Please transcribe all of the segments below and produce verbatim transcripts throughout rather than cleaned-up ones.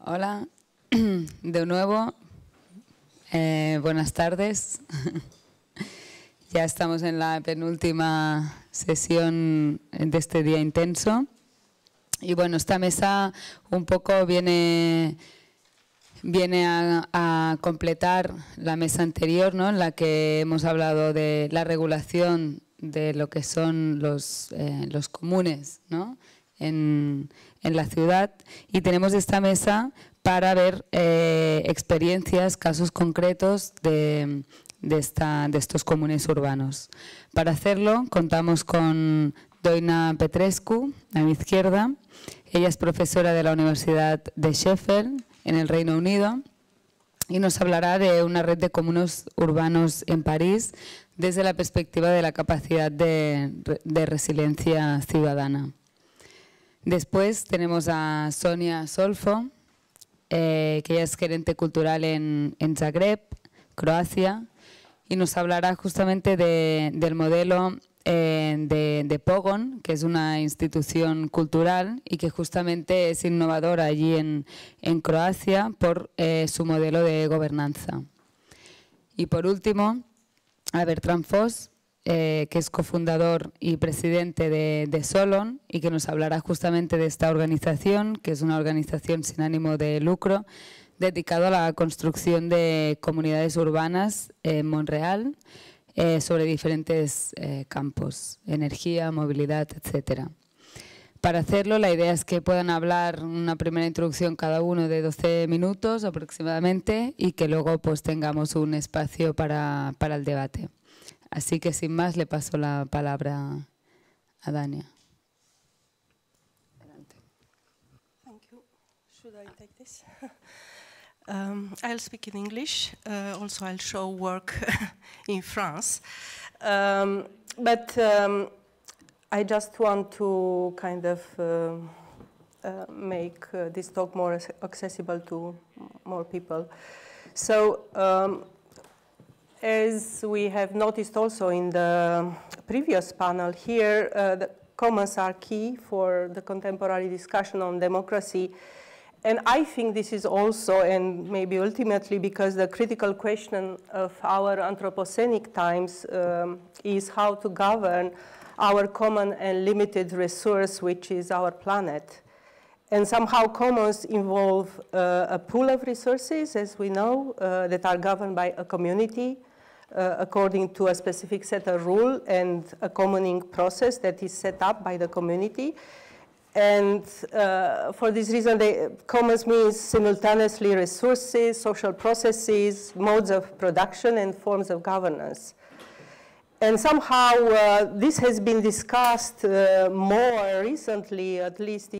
Hola, de nuevo, eh, buenas tardes. Ya estamos en la penúltima sesión de este día intenso. Y bueno, esta mesa un poco viene, viene a, a completar la mesa anterior, ¿no? En la que hemos hablado de la regulación de lo que son los, eh, los comunes, ¿no? En, en la ciudad, y tenemos esta mesa para ver eh, experiencias, casos concretos de, de, esta, de estos comunes urbanos. Para hacerlo contamos con Doina Petrescu, a mi izquierda. Ella es profesora de la Universidad de Sheffield, en el Reino Unido, y nos hablará de una red de comunes urbanos en París desde la perspectiva de la capacidad de, de resiliencia ciudadana. Después tenemos a Sonia Solfo, eh, que ella es gerente cultural en, en Zagreb, Croacia, y nos hablará justamente de, del modelo eh, de, de Pogon, que es una institución cultural y que justamente es innovadora allí en, en Croacia por eh, su modelo de gobernanza. Y por último, a Bertrand Foss, Eh, que es cofundador y presidente de, de Solon, y que nos hablará justamente de esta organización, que es una organización sin ánimo de lucro, dedicado a la construcción de comunidades urbanas en Montreal, eh, sobre diferentes eh, campos, energía, movilidad, etcétera. Para hacerlo, la idea es que puedan hablar una primera introducción cada uno de doce minutos aproximadamente, y que luego pues tengamos un espacio para, para el debate. Así que sin más le paso la palabra a Dania. Adelante. Thank you. Should I take this? um, I'll speak in English. Uh, also, I'll show work in France. Um, but um, I just want to kind of uh, uh, make uh, this talk more accessible to more people. So. Um, As we have noticed also in the previous panel here, uh, the commons are key for the contemporary discussion on democracy. And I think this is also, and maybe ultimately, because the critical question of our Anthropocenic times um, is how to govern our common and limited resource, which is our planet. And somehow commons involve uh, a pool of resources, as we know, uh, that are governed by a community, Uh, according to a specific set of rules and a commoning process that is set up by the community. And uh, for this reason, the commons means simultaneously resources, social processes, modes of production, and forms of governance. And somehow uh, this has been discussed uh, more recently, at least in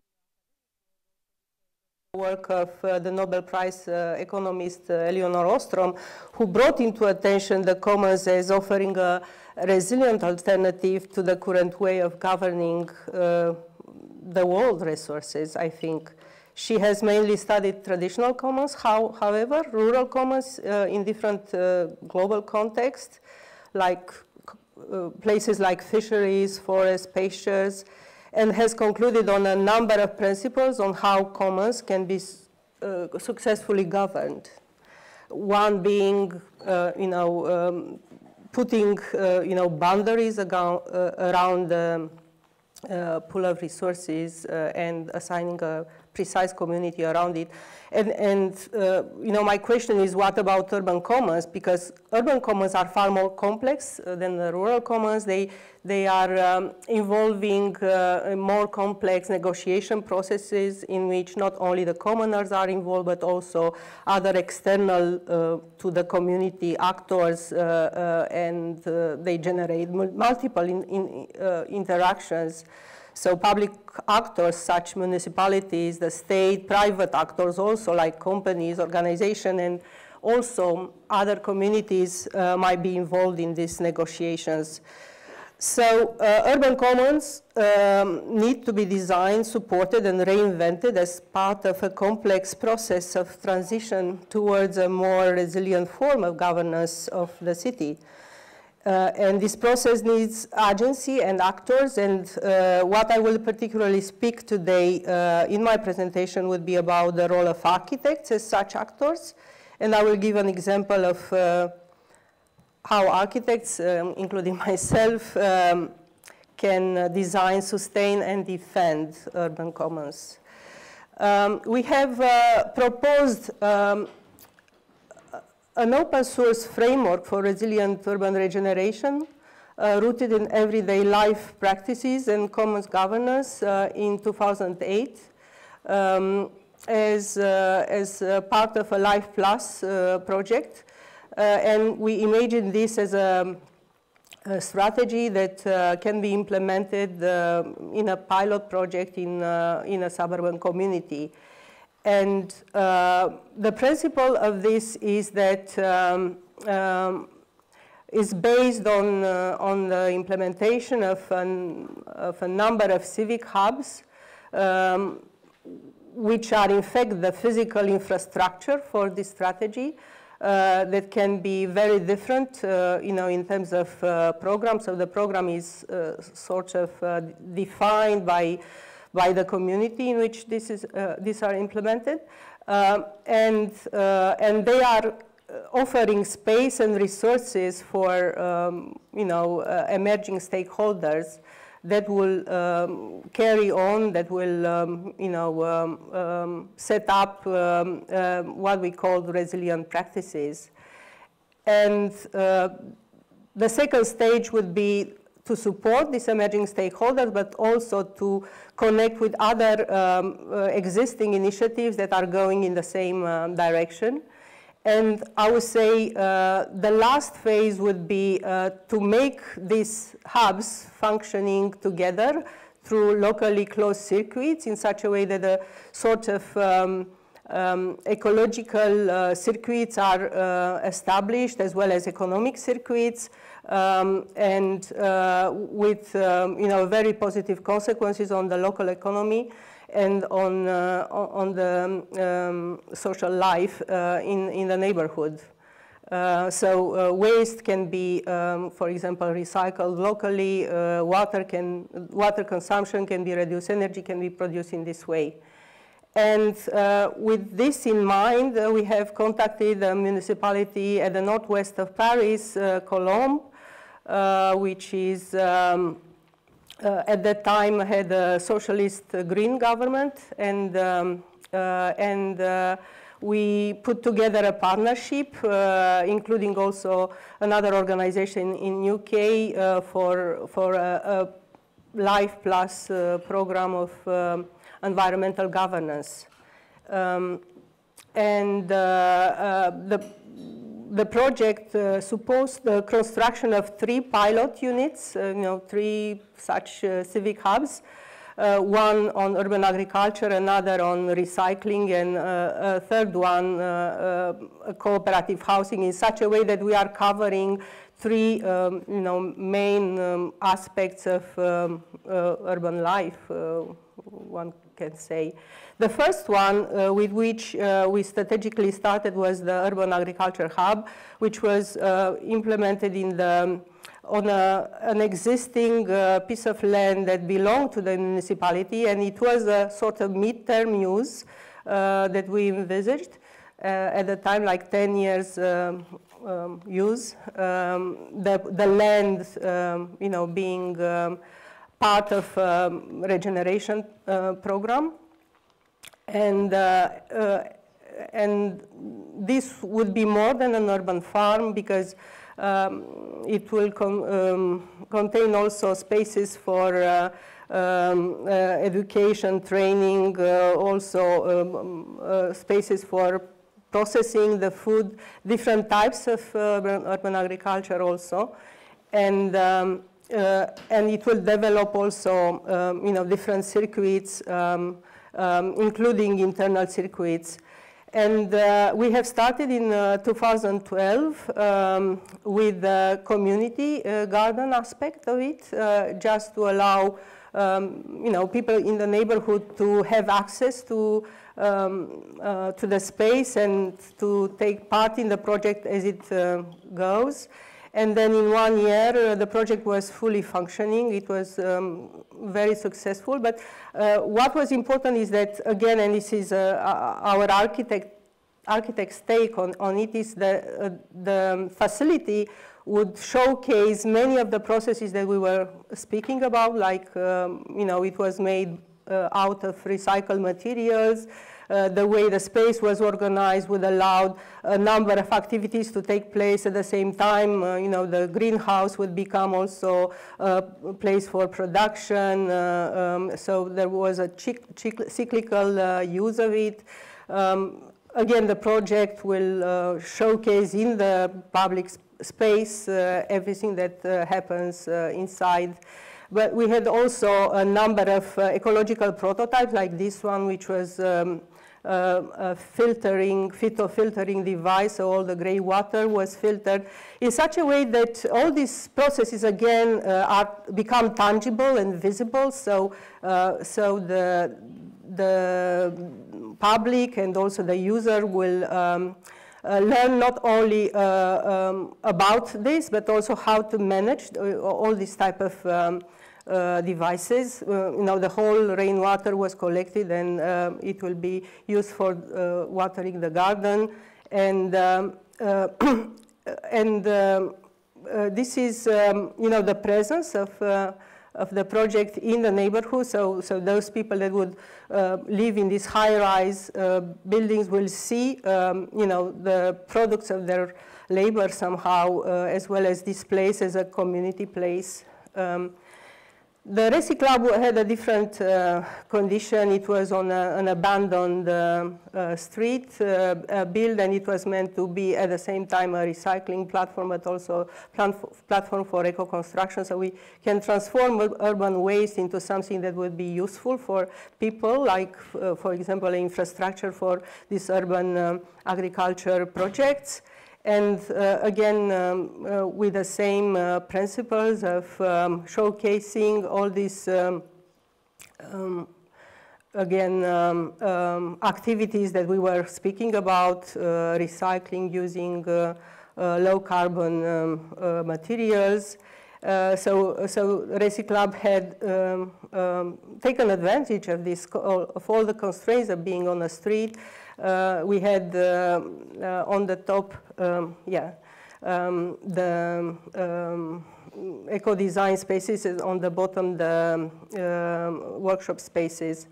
work of uh, the Nobel Prize uh, economist uh, Elinor Ostrom, who brought into attention the commons as offering a resilient alternative to the current way of governing uh, the world resources, I think. She has mainly studied traditional commons, how, however, rural commons uh, in different uh, global contexts, like uh, places like fisheries, forests, pastures, and has concluded on a number of principles on how commons can be uh, successfully governed. One being, uh, you know, um, putting, uh, you know, boundaries around, uh, around the uh, pool of resources uh, and assigning a precise community around it. And, and uh, you know, my question is, what about urban commons? Because urban commons are far more complex uh, than the rural commons. They, they are um, involving uh, more complex negotiation processes in which not only the commoners are involved, but also other external uh, to the community actors, uh, uh, and uh, they generate multiple in, in, uh, interactions. So public actors, such municipalities, the state, private actors also, like companies, organizations, and also other communities uh, might be involved in these negotiations. So uh, urban commons um, need to be designed, supported, and reinvented as part of a complex process of transition towards a more resilient form of governance of the city. Uh, and this process needs agency and actors, and uh, what I will particularly speak today uh, in my presentation would be about the role of architects as such actors, and I will give an example of uh, how architects, um, including myself, um, can uh, design, sustain, and defend urban commons. Um, we have uh, proposed um, an open source framework for resilient urban regeneration uh, rooted in everyday life practices and commons governance uh, in two thousand eight um, as, uh, as uh, part of a Life Plus uh, project. Uh, and we imagine this as a, a strategy that uh, can be implemented uh, in a pilot project in, uh, in a suburban community. And uh, the principle of this is that um, um, is based on, uh, on the implementation of, an, of a number of civic hubs, um, which are in fact the physical infrastructure for this strategy uh, that can be very different, uh, you know, in terms of uh, program. So the program is uh, sort of uh, defined by by the community in which this is, uh, these are implemented. Um, and, uh, and they are offering space and resources for um, you know, uh, emerging stakeholders that will um, carry on, that will um, you know, um, um, set up um, uh, what we call resilient practices. And uh, the second stage would be to support these emerging stakeholders, but also to connect with other um, uh, existing initiatives that are going in the same um, direction. And I would say uh, the last phase would be uh, to make these hubs functioning together through locally closed circuits in such a way that a sort of um, um, ecological uh, circuits are uh, established, as well as economic circuits, Um, and uh, with um, you know, very positive consequences on the local economy and on, uh, on the um, social life uh, in, in the neighborhood. Uh, so uh, waste can be, um, for example, recycled locally, uh, water, can, water consumption can be reduced, energy can be produced in this way. And uh, with this in mind, uh, we have contacted the municipality at the northwest of Paris, uh, Colombes, Uh, which is um, uh, at that time had a socialist uh, green government, and um, uh, and uh, we put together a partnership, uh, including also another organization in U K uh, for for a, a Life Plus uh, program of um, environmental governance, um, and uh, uh, the. The project uh, supposed the construction of three pilot units, uh, you know, three such uh, civic hubs, uh, one on urban agriculture, another on recycling, and uh, a third one, uh, uh, cooperative housing, in such a way that we are covering three, um, you know, main um, aspects of um, uh, urban life, uh, one can say. The first one uh, with which uh, we strategically started was the Urban Agriculture Hub, which was uh, implemented in the, on a, an existing uh, piece of land that belonged to the municipality, and it was a sort of mid-term use uh, that we envisaged uh, at the time, like ten years um, um, use. Um, the, the land, um, you know, being um, part of um, regeneration uh, program. And, uh, uh, and this would be more than an urban farm, because um, it will con um, contain also spaces for uh, um, uh, education, training, uh, also um, uh, spaces for processing the food, different types of uh, urban, urban agriculture also. And, um, uh, and it will develop also um, you know, different circuits, um, Um, including internal circuits. And uh, we have started in uh, two thousand twelve um, with the community uh, garden aspect of it, uh, just to allow um, you know, people in the neighborhood to have access to, um, uh, to the space and to take part in the project as it uh, goes. And then in one year, uh, the project was fully functioning. It was um, very successful. But uh, what was important is that, again, and this is uh, our architect, architect's take on, on it, is that uh, the facility would showcase many of the processes that we were speaking about, like, um, you know, it was made uh, out of recycled materials. Uh, the way the space was organized would allow a number of activities to take place at the same time. Uh, you know, the greenhouse would become also a place for production. Uh, um, so there was a cyclical uh, use of it. Um, again, the project will uh, showcase in the public sp space uh, everything that uh, happens uh, inside. But we had also a number of uh, ecological prototypes like this one, which was um, uh, a filtering, phytofiltering device, so all the gray water was filtered in such a way that all these processes, again, uh, are, become tangible and visible. So, uh, so the, the public and also the user will um, Uh, learn not only uh, um, about this, but also how to manage all these type of um, uh, devices. Uh, you know, the whole rainwater was collected, and uh, it will be used for uh, watering the garden. And um, uh, and um, uh, this is, um, you know, the presence of uh, of the project in the neighborhood. So, so those people that would uh, live in these high-rise uh, buildings will see, um, you know, the products of their labor somehow, uh, as well as this place as a community place. Um, the Recyclab had a different uh, condition. It was on a, an abandoned uh, uh, street uh, uh, build, and it was meant to be at the same time a recycling platform, but also a platform for eco-construction. So we can transform urban waste into something that would be useful for people, like, uh, for example, infrastructure for these urban um, agriculture projects. And uh, again, um, uh, with the same uh, principles of um, showcasing all these, um, um, again, um, um, activities that we were speaking about, uh, recycling using uh, uh, low carbon um, uh, materials. Uh, so, so Recyclab had um, um, taken advantage of this, of all the constraints of being on the street. Uh, we had uh, uh, on the top, um, yeah, um, the um, eco-design spaces, and on the bottom, the um, workshop spaces.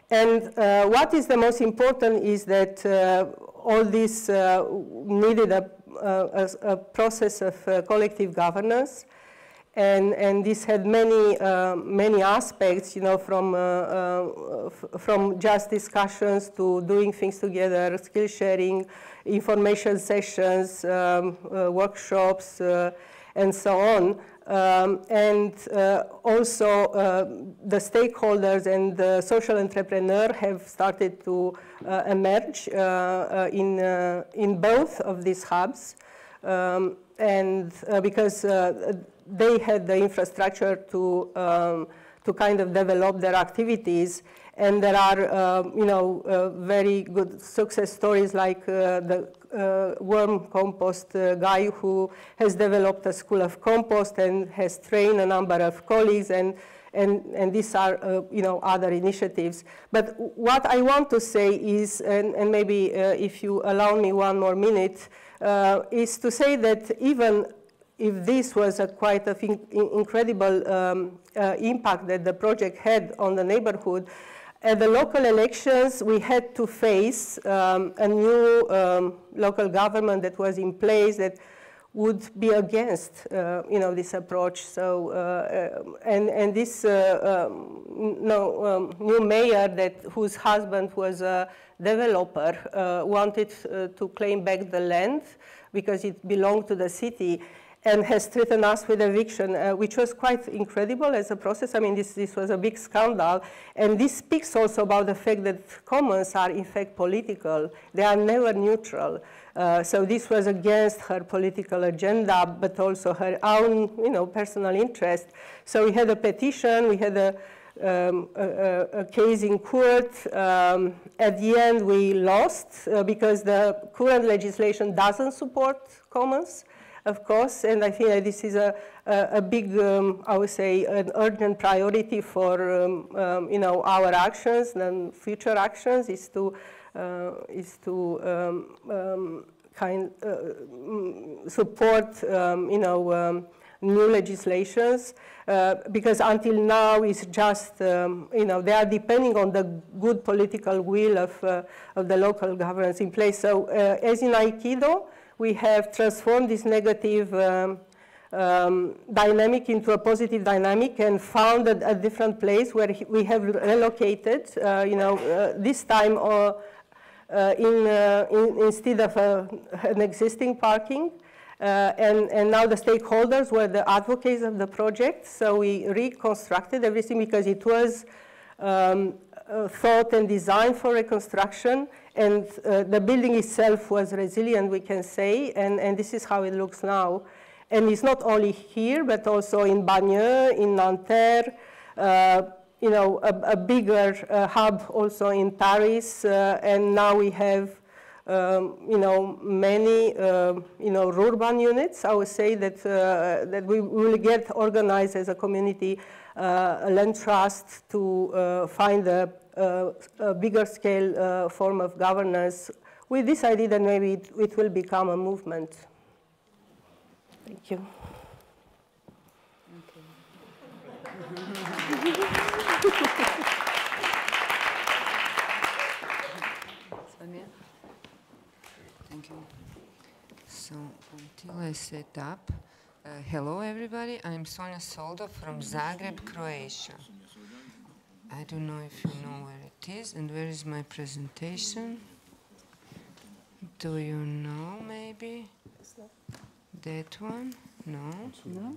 And uh, what is the most important is that uh, all this uh, needed a, a, a process of uh, collective governance. And, and this had many, uh, many aspects, you know, from, uh, uh, from just discussions to doing things together, skill sharing, information sessions, um, uh, workshops, uh, and so on. Um, and uh, also uh, the stakeholders and the social entrepreneur have started to uh, emerge uh, uh, in, uh, in both of these hubs. Um, and uh, because uh, they had the infrastructure to, um, to kind of develop their activities. And there are, uh, you know, uh, very good success stories like uh, the uh, worm compost uh, guy who has developed a school of compost and has trained a number of colleagues, and, and, and these are, uh, you know, other initiatives. But what I want to say is, and, and maybe uh, if you allow me one more minute, uh, is to say that even if this was a quite a in, incredible um, uh, impact that the project had on the neighborhood, at the local elections, we had to face um, a new um, local government that was in place that would be against, uh, you know, this approach. So, uh, and and this uh, um, no, um, new mayor that whose husband was a developer uh, wanted uh, to claim back the land because it belonged to the city, and has threatened us with eviction, uh, which was quite incredible as a process. I mean, this, this was a big scandal. And this speaks also about the fact that commons are, in fact, political. They are never neutral. Uh, so this was against her political agenda, but also her own, you know, personal interest. So we had a petition. We had a, um, a, a case in court. Um, at the end, we lost uh, because the current legislation doesn't support commons. of course, and I think that this is a, a, a big, um, I would say, an urgent priority for, um, um, you know, our actions and future actions is to, uh, is to um, um, kind uh, support, um, you know, um, new legislations, uh, because until now it's just, um, you know, they are depending on the good political will of, uh, of the local governments in place. So uh, as in Aikido, we have transformed this negative um, um, dynamic into a positive dynamic and found a, a different place where we have relocated, uh, you know, uh, this time uh, uh, in, uh, in, instead of uh, an existing parking. Uh, and, and now the stakeholders were the advocates of the project, so we reconstructed everything because it was um, uh, thought and designed for reconstruction, and uh, the building itself was resilient, we can say, and, and this is how it looks now. And it's not only here, but also in Bagneux, in Nanterre, uh, you know, a, a bigger uh, hub also in Paris, uh, and now we have Um, you know, many, uh, you know, urban units. I would say that, uh, that we will get organized as a community, uh, a land trust to uh, find a, a, a bigger scale uh, form of governance with this idea that maybe it, it will become a movement. Thank you. Thank you. So until I set up, uh, hello everybody, I'm Sonja Soldo from Zagreb, Croatia. I don't know if you know where it is and where is my presentation. Do you know maybe? That one? No? No?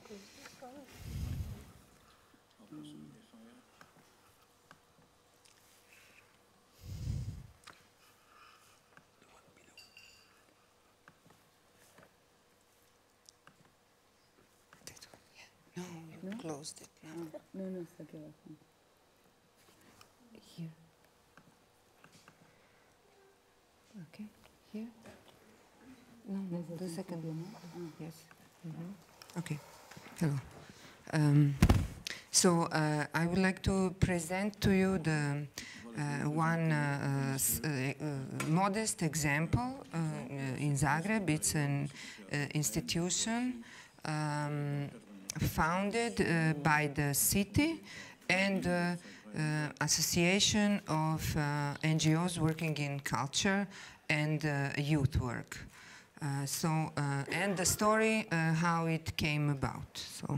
No, you no? closed it. No, no, no, está aquí abajo. Here. Okay, here. No, no, the second one. Oh, yes. Mm-hmm. Okay. Hello. Um, so uh, I would like to present to you the uh, one uh, uh, uh, modest example uh, in Zagreb. It's an uh, institution. Um, founded uh, by the city and uh, uh, association of uh, N G Os working in culture and uh, youth work. Uh, so, uh, and the story uh, how it came about. So,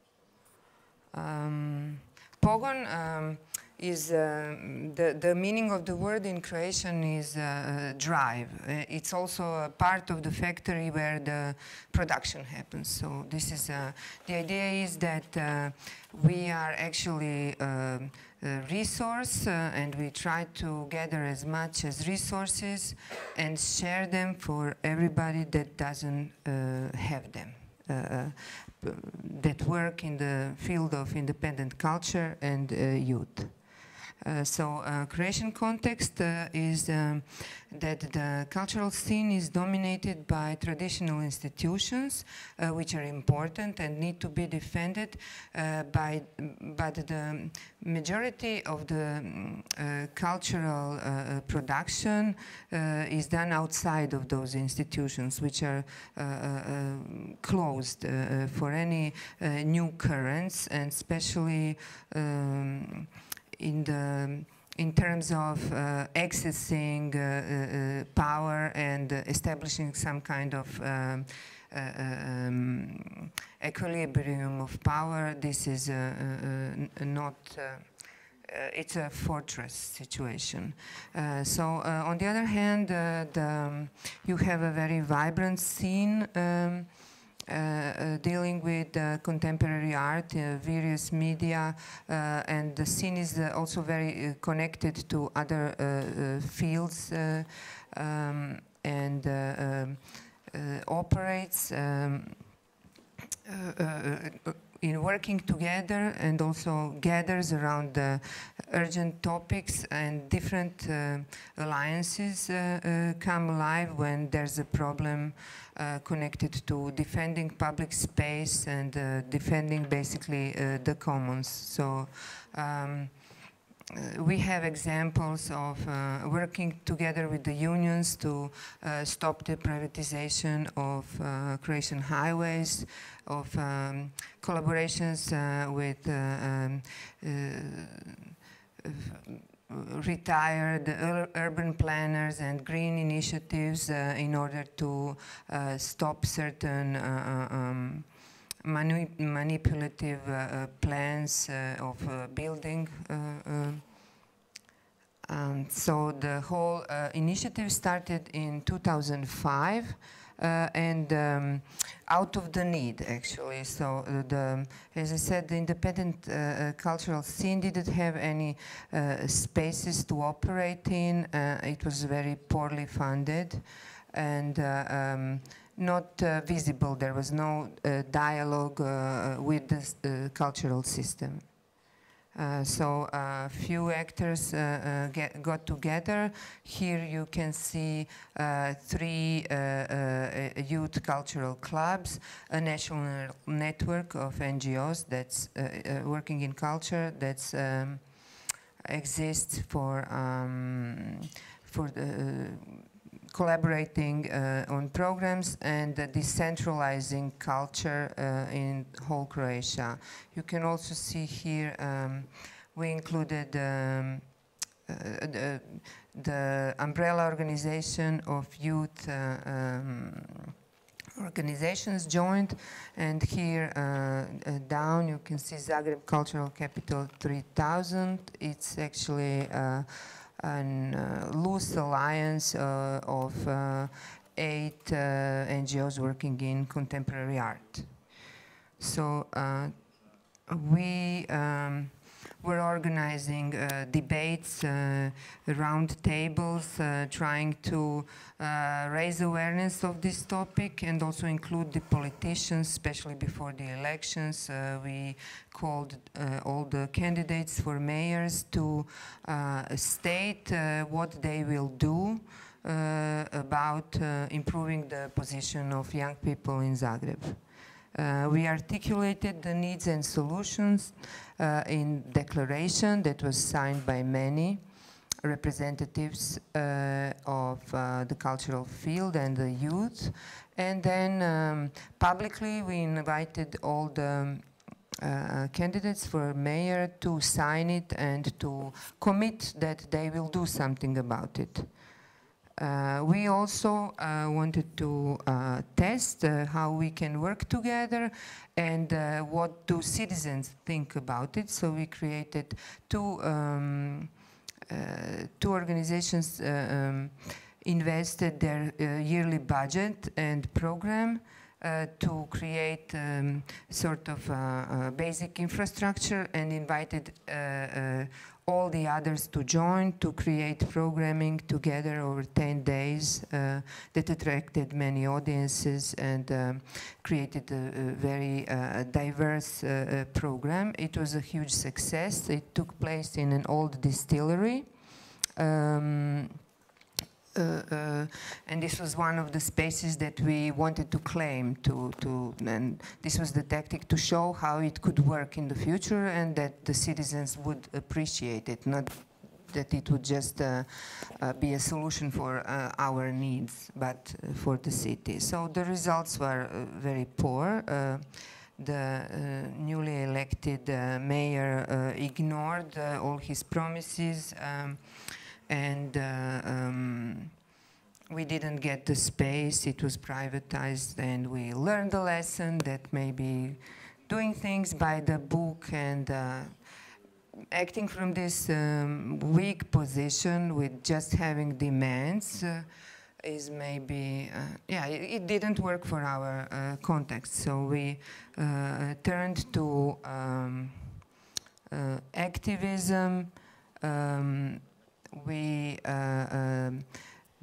um, Pogon um, is uh, the, the meaning of the word in Croatian is uh, drive. Uh, it's also a part of the factory where the production happens. So this is uh, the idea is that uh, we are actually uh, a resource uh, and we try to gather as much as resources and share them for everybody that doesn't uh, have them. Uh, that work in the field of independent culture and uh, youth. Uh, so uh, Croatian context uh, is um, that the cultural scene is dominated by traditional institutions uh, which are important and need to be defended uh, by, but the majority of the uh, cultural uh, production uh, is done outside of those institutions which are uh, uh, closed uh, for any uh, new currents, and especially um, in the in terms of uh, accessing uh, uh, power and uh, establishing some kind of um, uh, um, equilibrium of power, this is uh, uh, not. Uh, Uh, it's a fortress situation. Uh, so, uh, on the other hand, uh, the, um, you have a very vibrant scene um, uh, uh, dealing with uh, contemporary art, uh, various media, uh, and the scene is uh, also very uh, connected to other uh, uh, fields uh, um, and uh, um, uh, operates um, Uh, uh, in working together and also gathers around the urgent topics, and different uh, alliances uh, uh, come alive when there's a problem uh, connected to defending public space and uh, defending basically uh, the commons. So um, Uh, we have examples of uh, working together with the unions to uh, stop the privatization of uh, Croatian highways, of um, collaborations uh, with uh, um, uh, retired ur urban planners and green initiatives uh, in order to uh, stop certain uh, um, Manu manipulative uh, plans uh, of uh, building. Uh, uh, um, so the whole uh, initiative started in two thousand five uh, and um, out of the need, actually. So uh, the, as I said, the independent uh, uh, cultural scene didn't have any uh, spaces to operate in. Uh, it was very poorly funded, and uh, um, not uh, visible. There was no uh, dialogue uh, with the uh, cultural system. Uh, so a uh, few actors uh, uh, get, got together. Here you can see uh, three uh, uh, youth cultural clubs, a national network of N G Os that's uh, uh, working in culture, that's um, exists for um, for the uh, collaborating uh, on programs and uh, decentralizing culture uh, in whole Croatia. You can also see here um, we included um, uh, the, the umbrella organization of youth uh, um, organizations joined, and here uh, uh, down you can see Zagreb Cultural Capital three thousand. It's actually uh, an uh, loose alliance uh, of uh, eight uh, N G Os working in contemporary art. So uh, we um, were organizing uh, debates, uh, round tables, uh, trying to uh, raise awareness of this topic and also include the politicians, especially before the elections. Uh, we called uh, all the candidates for mayors to uh, state uh, what they will do uh, about uh, improving the position of young people in Zagreb. Uh, we articulated the needs and solutions uh, in declaration that was signed by many representatives uh, of uh, the cultural field and the youth. And then um, publicly we invited all the uh, candidates for mayor to sign it and to commit that they will do something about it. Uh, we also uh, wanted to uh, test uh, how we can work together and uh, what do citizens think about it. So we created two, um, uh, two organizations uh, um, invested their uh, yearly budget and program uh, to create um, sort of uh, uh, basic infrastructure, and invited uh, uh, all the others to join to create programming together over ten days uh, that attracted many audiences and um, created a, a very uh, diverse uh, uh, program. It was a huge success. It took place in an old distillery. Um, Uh, uh, and this was one of the spaces that we wanted to claim to, to, and this was the tactic to show how it could work in the future and that the citizens would appreciate it, not that it would just uh, uh, be a solution for uh, our needs, but uh, for the city. So the results were uh, very poor. Uh, the uh, newly elected uh, mayor uh, ignored uh, all his promises. Um, And uh, um, we didn't get the space, it was privatized, and we learned the lesson that maybe doing things by the book and uh, acting from this um, weak position with just having demands uh, is maybe, uh, yeah, it, it didn't work for our uh, context. So we uh, turned to um, uh, activism. Um, We uh, um,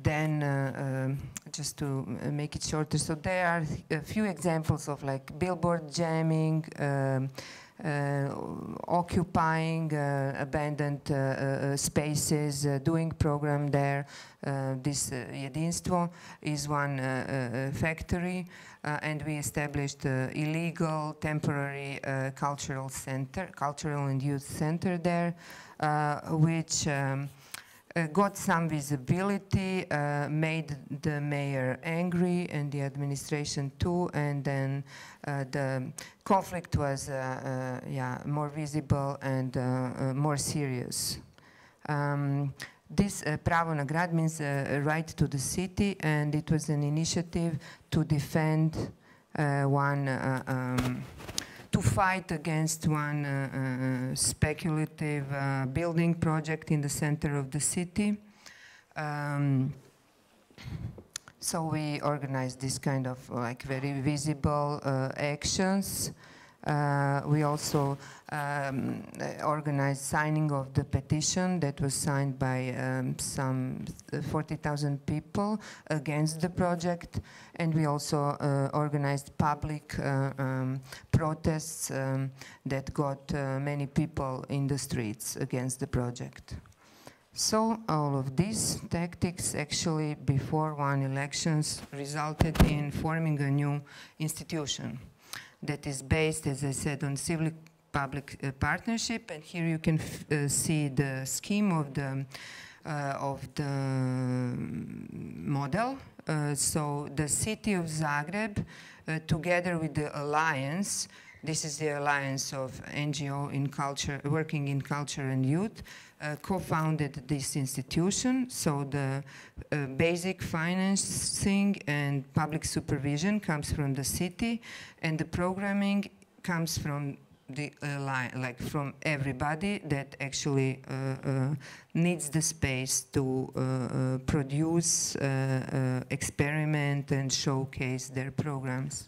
then, uh, um, just to make it shorter, so there are a few examples of like billboard jamming, um, uh, occupying uh, abandoned uh, uh, spaces, uh, doing program there. Uh, this uh, Jedinstvo is one uh, uh, factory, uh, and we established uh, illegal temporary uh, cultural center, cultural and youth center there, uh, which um, Uh, got some visibility, uh, made the mayor angry and the administration too, and then uh, the conflict was uh, uh, yeah, more visible and uh, uh, more serious. Um, this uh, Pravo na grad means uh, a right to the city, and it was an initiative to defend uh, one uh, um, to fight against one uh, uh, speculative uh, building project in the center of the city. Um, so we organized this kind of like very visible uh, actions. Uh, we also um, organized signing of the petition that was signed by um, some forty thousand people against the project, and we also uh, organized public uh, um, protests um, that got uh, many people in the streets against the project. So all of these tactics actually before one elections resulted in forming a new institution that is based, as I said, on civil-public uh, partnership. And here you can f uh, see the scheme of the uh, of the model. Uh, so the city of Zagreb, uh, together with the alliance, this is the alliance of N G O in culture, working in culture and youth, uh, co-founded this institution. So the uh, basic financing and public supervision comes from the city, and the programming comes from the uh, like from everybody that actually uh, uh, needs the space to uh, uh, produce, uh, uh, experiment, and showcase their programs.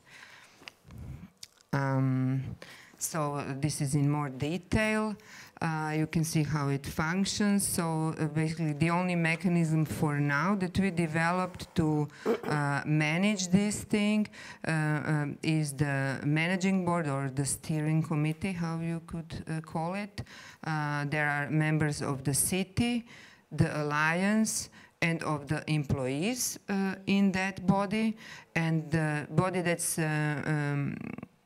Um, so uh, this is in more detail. Uh, you can see how it functions. So uh, basically the only mechanism for now that we developed to uh, manage this thing uh, um, is the managing board, or the steering committee, how you could uh, call it. Uh, there are members of the city, the alliance, and of the employees uh, in that body, and the body that's uh, um,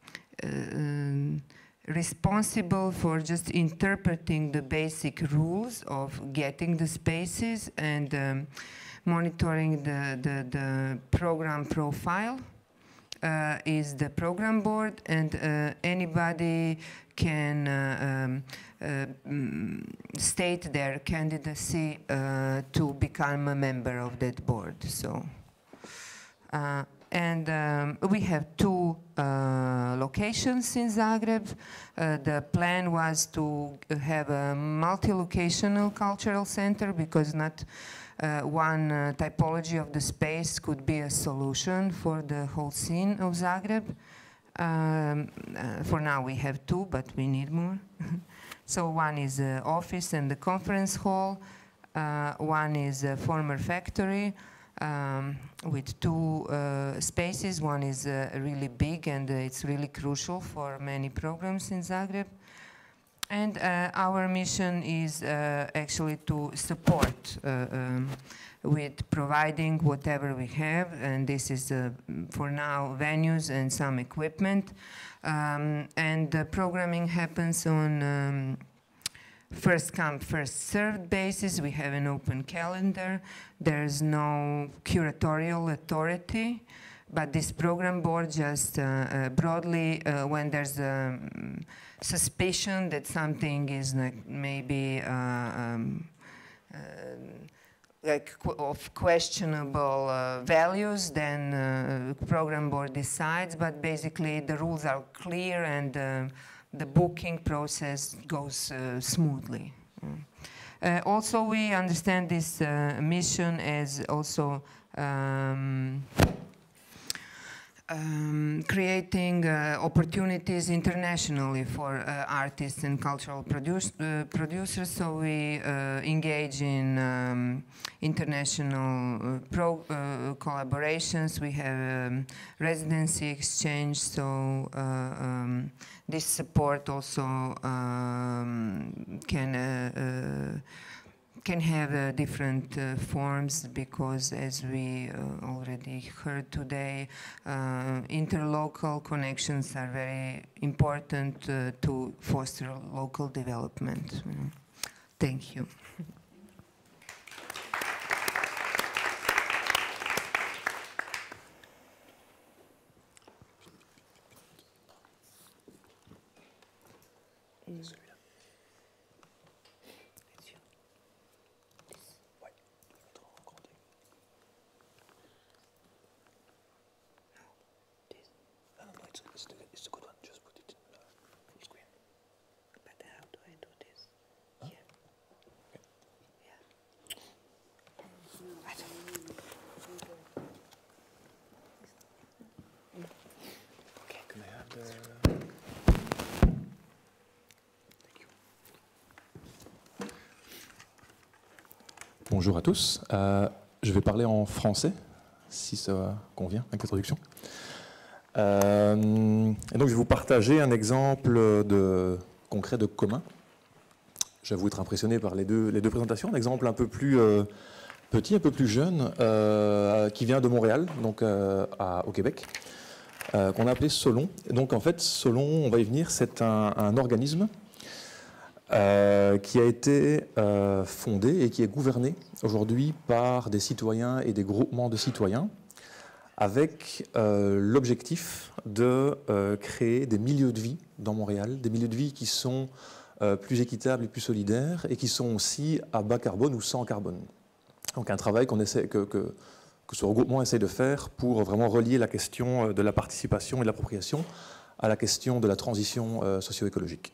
Uh, responsible for just interpreting the basic rules of getting the spaces and um, monitoring the, the, the program profile uh, is the program board, and uh, anybody can uh, um, uh, um, state their candidacy uh, to become a member of that board. So. Uh, And um, we have two uh, locations in Zagreb. Uh, the plan was to have a multi-locational cultural center, because not uh, one uh, typology of the space could be a solution for the whole scene of Zagreb. Um, uh, for now we have two, but we need more. So one is the office and the conference hall. Uh, one is a former factory. Um, with two uh, spaces. One is uh, really big, and uh, it's really crucial for many programs in Zagreb. And uh, our mission is uh, actually to support uh, um, with providing whatever we have, and this is uh, for now venues and some equipment. Um, and the programming happens on um, first come, first served basis. We have an open calendar. There's no curatorial authority, but this program board just uh, uh, broadly, uh, when there's a um, suspicion that something is like maybe uh, um, uh, like qu of questionable uh, values, then uh, program board decides, but basically the rules are clear, and uh, the booking process goes uh, smoothly. Mm. Uh, also, we understand this uh, mission as also um, um, creating uh, opportunities internationally for uh, artists and cultural produce, uh, producers. So we uh, engage in um, international uh, pro, uh, collaborations. We have um, residency exchange. So uh, um, this support also um, can uh, uh, can have uh, different uh, forms, because as we uh, already heard today, uh, interlocal connections are very important uh, to foster local development. Mm. Thank you. Mm. It's a good one, just put it in uh, full screen. But how do I do this? Huh? Here. Okay. Yeah. I don't Okay, can I have the... Thank you. Bonjour à tous. Euh, je vais parler en français, si ça convient avec la traduction. Euh, et donc je vais vous partager un exemple de, concret de commun. J'avoue être impressionné par les deux, les deux présentations. Un exemple un peu plus euh, petit, un peu plus jeune, euh, qui vient de Montréal, donc euh, à, au Québec, euh, qu'on a appelé Solon. Et donc en fait, Solon, on va y venir, c'est un, un organisme euh, qui a été euh, fondé et qui est gouverné aujourd'hui par des citoyens et des groupements de citoyens, avec euh, l'objectif de euh, créer des milieux de vie dans Montréal, des milieux de vie qui sont euh, plus équitables et plus solidaires, et qui sont aussi à bas carbone ou sans carbone. Donc un travail qu'on essaie, que, que, que ce regroupement essaie de faire pour vraiment relier la question de la participation et de l'appropriation à la question de la transition euh, socio-écologique.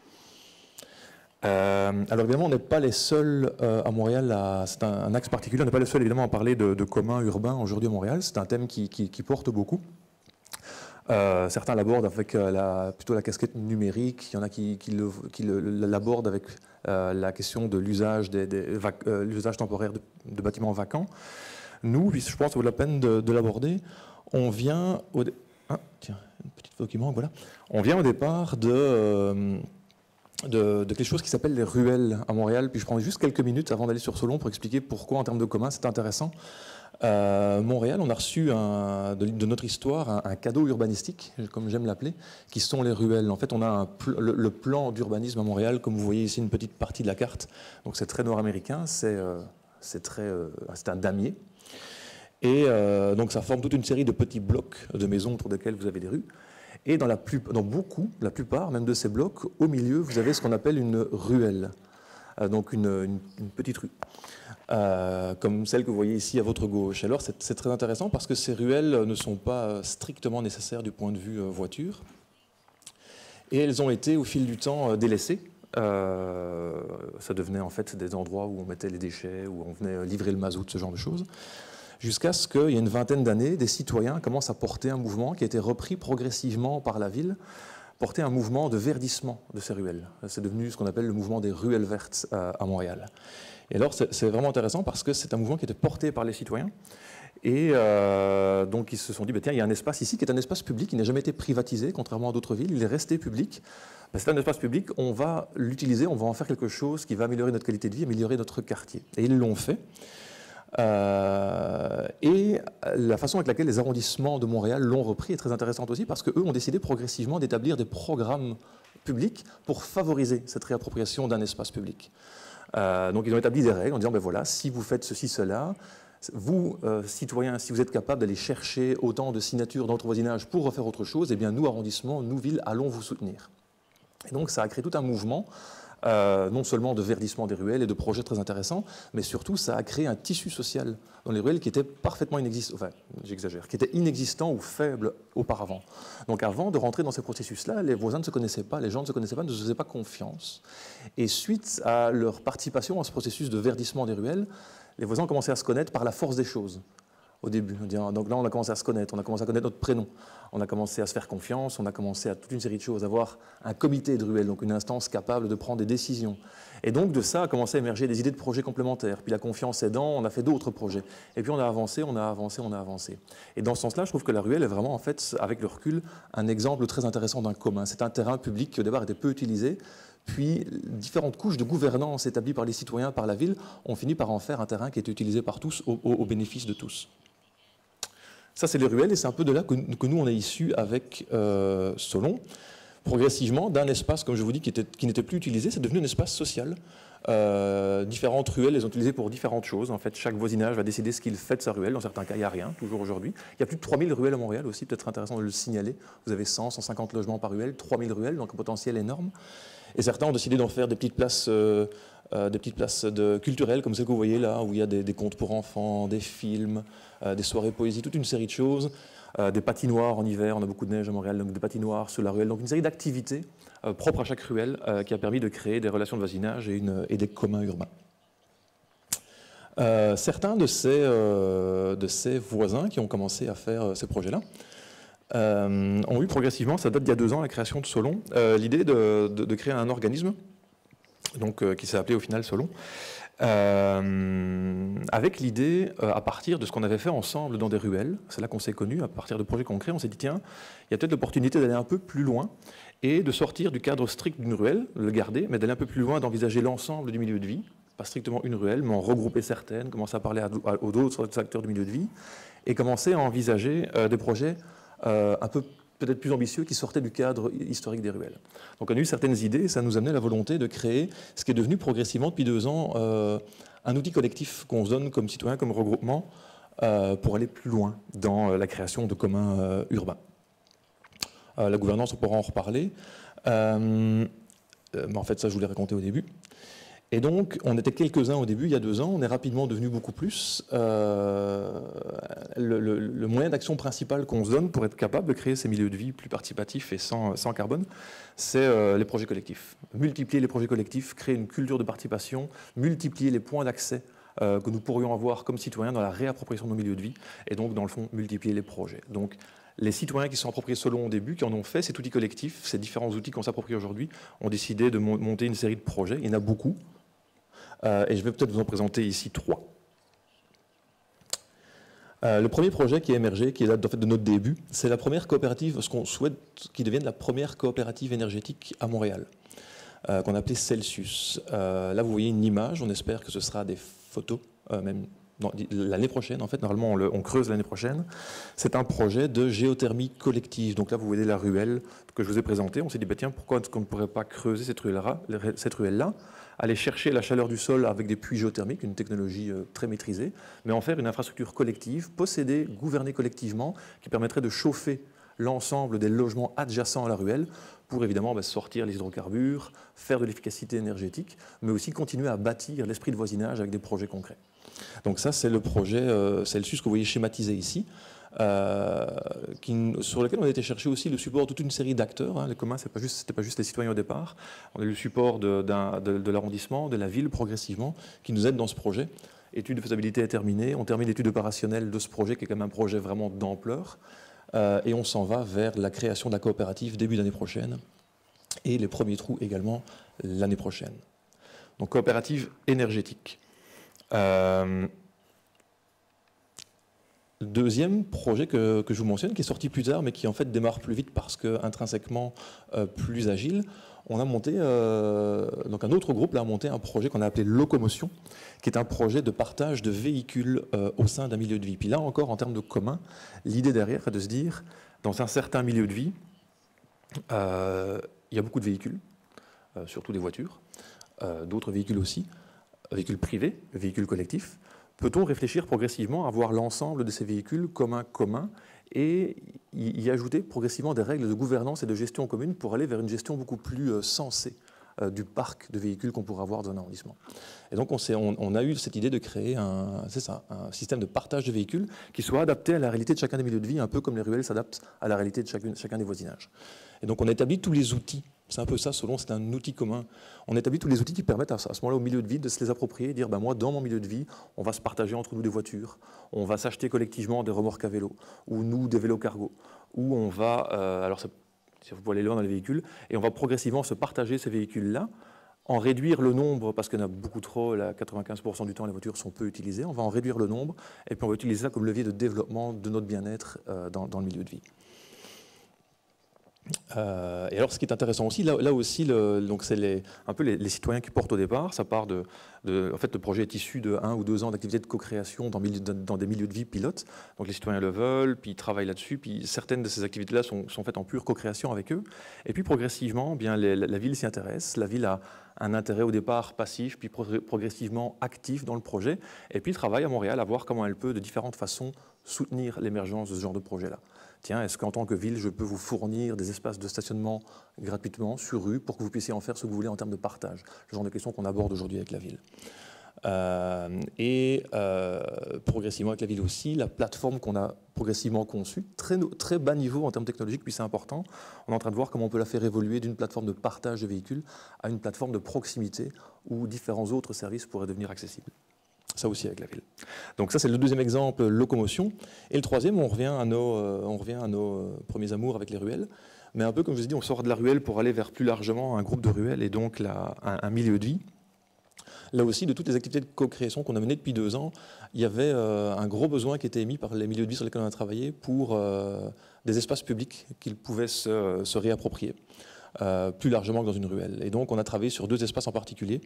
Euh, alors évidemment, on n'est pas les seuls euh, à Montréal, c'est un, un axe particulier, on n'est pas les seuls évidemment à parler de, de communs urbains aujourd'hui à Montréal, c'est un thème qui, qui, qui porte beaucoup. Euh, certains l'abordent avec euh, la, plutôt la casquette numérique, il y en a qui, qui l'abordent avec euh, la question de l'usage des, des, euh, l'usage temporaire de, de bâtiments vacants. Nous, je pense que ça vaut la peine de, de l'aborder. On vient au, ah, tiens, un petit document, voilà. On vient au départ de... Euh, De, de quelque chose qui s'appelle les ruelles à Montréal. Puis je prends juste quelques minutes avant d'aller sur Solon pour expliquer pourquoi, en termes de commun, c'est intéressant. Euh, Montréal, on a reçu un, de, de notre histoire un, un cadeau urbanistique, comme j'aime l'appeler, qui sont les ruelles. En fait, on a un, le, le plan d'urbanisme à Montréal, comme vous voyez ici une petite partie de la carte. Donc c'est très nord-américain, c'est euh, euh, un damier. Et euh, donc ça forme toute une série de petits blocs de maisons autour desquels vous avez des rues. Et dans, la plus, dans beaucoup, la plupart même de ces blocs, au milieu, vous avez ce qu'on appelle une ruelle, euh, donc une, une, une petite rue, euh, comme celle que vous voyez ici à votre gauche. Alors c'est très intéressant parce que ces ruelles ne sont pas strictement nécessaires du point de vue euh, voiture, et elles ont été au fil du temps euh, délaissées. Euh, ça devenait en fait des endroits où on mettait les déchets, où on venait livrer le mazout, ce genre de choses. Jusqu'à ce qu'il y ait une vingtaine d'années, des citoyens commencent à porter un mouvement qui a été repris progressivement par la ville, porter un mouvement de verdissement de ces ruelles. C'est devenu ce qu'on appelle le mouvement des ruelles vertes à Montréal. Et alors c'est vraiment intéressant parce que c'est un mouvement qui était porté par les citoyens, et euh, donc ils se sont dit, bah, tiens, il y a un espace ici qui est un espace public, qui n'a jamais été privatisé, contrairement à d'autres villes, il est resté public. Ben, c'est un espace public, on va l'utiliser, on va en faire quelque chose qui va améliorer notre qualité de vie, améliorer notre quartier. Et ils l'ont fait. Euh, et la façon avec laquelle les arrondissements de Montréal l'ont repris est très intéressante aussi, parce qu'eux ont décidé progressivement d'établir des programmes publics pour favoriser cette réappropriation d'un espace public. Euh, donc ils ont établi des règles en disant, ben voilà, si vous faites ceci, cela, vous, euh, citoyens, si vous êtes capables d'aller chercher autant de signatures dans votre voisinage pour refaire autre chose, eh bien nous, arrondissements, nous, villes, allons vous soutenir. Et donc ça a créé tout un mouvement, Euh, non seulement de verdissement des ruelles et de projets très intéressants, mais surtout ça a créé un tissu social dans les ruelles qui était parfaitement inexistant, enfin j'exagère, qui était inexistant ou faible auparavant. Donc avant de rentrer dans ces processus-là, les voisins ne se connaissaient pas, les gens ne se connaissaient pas, ne se faisaient pas confiance. Et suite à leur participation à ce processus de verdissement des ruelles, les voisins ont commencé à se connaître par la force des choses. au début. Donc là, on a commencé à se connaître, on a commencé à connaître notre prénom, on a commencé à se faire confiance, on a commencé à toute une série de choses, avoir un comité de ruelle, donc une instance capable de prendre des décisions. Et donc de ça a commencé à émerger des idées de projets complémentaires. Puis la confiance aidant, on a fait d'autres projets. Et puis on a avancé, on a avancé, on a avancé. Et dans ce sens-là, je trouve que la ruelle est vraiment, en fait, avec le recul, un exemple très intéressant d'un commun. C'est un terrain public qui au départ était peu utilisé. Puis différentes couches de gouvernance établies par les citoyens, par la ville, ont fini par en faire un terrain qui était utilisé par tous, au, au, au bénéfice de tous. Ça, c'est les ruelles, et c'est un peu de là que, que nous, on est issus avec euh, Solon. Progressivement, d'un espace, comme je vous dis, qui, était, qui n'était plus utilisé, c'est devenu un espace social. Euh, différentes ruelles les ont utilisées pour différentes choses. En fait, chaque voisinage va décider ce qu'il fait de sa ruelle. Dans certains cas, il n'y a rien, toujours aujourd'hui. Il y a plus de trois mille ruelles à Montréal aussi, peut-être intéressant de le signaler. Vous avez cent, cent cinquante logements par ruelle, trois mille ruelles, donc un potentiel énorme. Et certains ont décidé d'en faire des petites places, euh, euh, des petites places de, culturelles, comme celles que vous voyez là, où il y a des, des contes pour enfants, des films, euh, des soirées poésie, toute une série de choses. Euh, des patinoires en hiver, on a beaucoup de neige à Montréal, donc des patinoires sur la ruelle. Donc une série d'activités euh, propres à chaque ruelle euh, qui a permis de créer des relations de voisinage et, une, et des communs urbains. Euh, certains de ces, euh, de ces voisins qui ont commencé à faire euh, ces projets-là euh, ont eu progressivement, ça date d'il y a deux ans, la création de Solon, euh, l'idée de, de, de créer un organisme donc, euh, qui s'est appelé au final Solon. Euh, avec l'idée, euh, à partir de ce qu'on avait fait ensemble dans des ruelles, c'est là qu'on s'est connus, à partir de projets concrets, on s'est dit tiens, il y a peut-être l'opportunité d'aller un peu plus loin et de sortir du cadre strict d'une ruelle, le garder, mais d'aller un peu plus loin, d'envisager l'ensemble du milieu de vie, pas strictement une ruelle, mais en regrouper certaines, commencer à parler à, à, aux autres acteurs du milieu de vie, et commencer à envisager euh, des projets euh, un peu peut-être plus ambitieux qui sortaient du cadre historique des ruelles. Donc on a eu certaines idées et ça nous amenait à la volonté de créer ce qui est devenu progressivement depuis deux ans euh, un outil collectif qu'on se donne comme citoyen, comme regroupement euh, pour aller plus loin dans euh, la création de communs euh, urbains. Euh, la gouvernance, on pourra en reparler. Euh, euh, mais en fait, ça, je vous l'ai raconté au début. Et donc, on était quelques-uns au début, il y a deux ans, on est rapidement devenu beaucoup plus. Euh, le, le, le moyen d'action principal qu'on se donne pour être capable de créer ces milieux de vie plus participatifs et sans, sans carbone, c'est euh, les projets collectifs. Multiplier les projets collectifs, créer une culture de participation, multiplier les points d'accès euh, que nous pourrions avoir comme citoyens dans la réappropriation de nos milieux de vie, et donc, dans le fond, multiplier les projets. Donc, les citoyens qui sont appropriés Solon au début, qui en ont fait cet outil collectif, ces différents outils qu'on s'approprie aujourd'hui, ont décidé de monter une série de projets. Il y en a beaucoup. Euh, et je vais peut-être vous en présenter ici trois. Euh, le premier projet qui a émergé, qui est là en fait, de notre début, c'est la première coopérative, ce qu'on souhaite qu'il devienne la première coopérative énergétique à Montréal, euh, qu'on a appelée Celsius. Euh, là, vous voyez une image, on espère que ce sera des photos, euh, même l'année prochaine, en fait, normalement on, le, on creuse l'année prochaine. C'est un projet de géothermie collective. Donc là, vous voyez la ruelle que je vous ai présentée. On s'est dit, bah, tiens, pourquoi est-ce qu'on ne pourrait pas creuser cette ruelle-là, cette ruelle-là, aller chercher la chaleur du sol avec des puits géothermiques, une technologie euh, très maîtrisée, mais en faire une infrastructure collective, possédée, gouvernée collectivement, qui permettrait de chauffer l'ensemble des logements adjacents à la ruelle pour évidemment bah, sortir les hydrocarbures, faire de l'efficacité énergétique, mais aussi continuer à bâtir l'esprit de voisinage avec des projets concrets. Donc ça, c'est le projet euh, Celsius que vous voyez schématisé ici, euh, qui, sur lequel on a été chercher aussi le support de toute une série d'acteurs. Hein. Les communs, ce n'était pas, pas juste les citoyens au départ. On a eu le support de, de, de l'arrondissement, de la ville progressivement, qui nous aide dans ce projet. Étude de faisabilité est terminée. On termine l'étude opérationnelle de ce projet, qui est quand même un projet vraiment d'ampleur. Euh, et on s'en va vers la création de la coopérative début d'année prochaine. Et les premiers trous également l'année prochaine. Donc coopérative énergétique. Euh, deuxième projet que, que je vous mentionne, qui est sorti plus tard, mais qui en fait démarre plus vite parce qu'intrinsèquement euh, plus agile, on a monté, euh, donc un autre groupe là, a monté un projet qu'on a appelé Locomotion, qui est un projet de partage de véhicules euh, au sein d'un milieu de vie. Puis là encore, en termes de commun, l'idée derrière est de se dire, dans un certain milieu de vie, euh, il y a beaucoup de véhicules, euh, surtout des voitures, euh, d'autres véhicules aussi, véhicules privés, véhicules collectifs. Peut-on réfléchir progressivement à voir l'ensemble de ces véhicules comme un commun et y ajouter progressivement des règles de gouvernance et de gestion commune pour aller vers une gestion beaucoup plus sensée euh, du parc de véhicules qu'on pourrait avoir dans un arrondissement. Et donc on, on, on a eu cette idée de créer un, c'est ça, un système de partage de véhicules qui soit adapté à la réalité de chacun des milieux de vie, un peu comme les ruelles s'adaptent à la réalité de chacune, chacun des voisinages. Et donc on a établi tous les outils C'est un peu ça, Solon, c'est un outil commun. On établit tous les outils qui permettent à, à ce moment-là au milieu de vie de se les approprier et dire, ben moi, dans mon milieu de vie, on va se partager entre nous des voitures, on va s'acheter collectivement des remorques à vélo, ou nous, des vélos cargo, ou on va, euh, alors ça, si vous pouvez aller loin dans les véhicules, et on va progressivement se partager ces véhicules-là, en réduire le nombre, parce qu'il y en a beaucoup trop, là, quatre-vingt-quinze pour cent du temps, les voitures sont peu utilisées, on va en réduire le nombre, et puis on va utiliser ça comme levier de développement de notre bien-être euh, dans, dans le milieu de vie. Euh, et alors, ce qui est intéressant aussi, là, là aussi, le, donc c'est les, un peu les, les citoyens qui portent au départ. Ça part de, de, en fait, le projet est issu de un ou deux ans d'activité de co-création dans, dans des milieux de vie pilotes. Donc, les citoyens le veulent, puis ils travaillent là-dessus. Puis certaines de ces activités-là sont, sont faites en pure co-création avec eux. Et puis, progressivement, bien, les, la, la ville s'y intéresse. La ville a un intérêt au départ passif, puis pro progressivement actif dans le projet. Et puis, travaille à Montréal à voir comment elle peut, de différentes façons, soutenir l'émergence de ce genre de projet-là. Tiens, est-ce qu'en tant que ville, je peux vous fournir des espaces de stationnement gratuitement sur rue pour que vous puissiez en faire ce que vous voulez en termes de partage? Le genre de questions qu'on aborde aujourd'hui avec la ville. Euh, et euh, progressivement avec la ville aussi, la plateforme qu'on a progressivement conçue, très, très bas niveau en termes technologiques, puis c'est important, on est en train de voir comment on peut la faire évoluer d'une plateforme de partage de véhicules à une plateforme de proximité où différents autres services pourraient devenir accessibles. Ça aussi avec la ville. Donc ça, c'est le deuxième exemple, locomotion. Et le troisième, on revient à nos, euh, on revient à nos euh, premiers amours avec les ruelles. Mais un peu comme je vous ai dit, on sort de la ruelle pour aller vers plus largement un groupe de ruelles et donc la, un, un milieu de vie. Là aussi, de toutes les activités de co-création qu'on a menées depuis deux ans, il y avait euh, un gros besoin qui était émis par les milieux de vie sur lesquels on a travaillé pour euh, des espaces publics qu'ils pouvaient se, se réapproprier. Euh, plus largement que dans une ruelle. Et donc, on a travaillé sur deux espaces en particulier.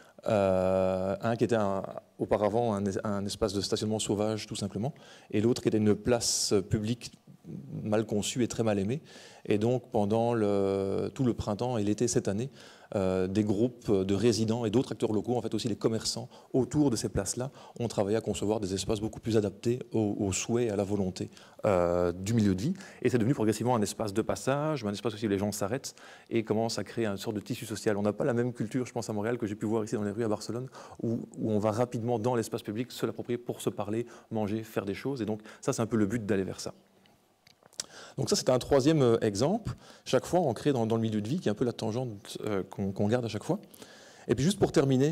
Euh, un qui était un, auparavant un, un espace de stationnement sauvage, tout simplement, et l'autre qui était une place publique mal conçue et très mal aimée. Et donc, pendant le, tout le printemps et l'été cette année, euh, des groupes de résidents et d'autres acteurs locaux, en fait aussi les commerçants, autour de ces places-là, ont travaillé à concevoir des espaces beaucoup plus adaptés aux, aux souhaits et à la volonté euh, du milieu de vie. Et c'est devenu progressivement un espace de passage, un espace aussi où les gens s'arrêtent et commencent à créer une sorte de tissu social. On n'a pas la même culture, je pense, à Montréal, que j'ai pu voir ici dans les rues à Barcelone, où, où on va rapidement dans l'espace public se l'approprier pour se parler, manger, faire des choses. Et donc ça, c'est un peu le but d'aller vers ça. Donc ça, c'est un troisième exemple, chaque fois ancré dans, dans le milieu de vie, qui est un peu la tangente euh, qu'on qu'on garde à chaque fois. Et puis juste pour terminer,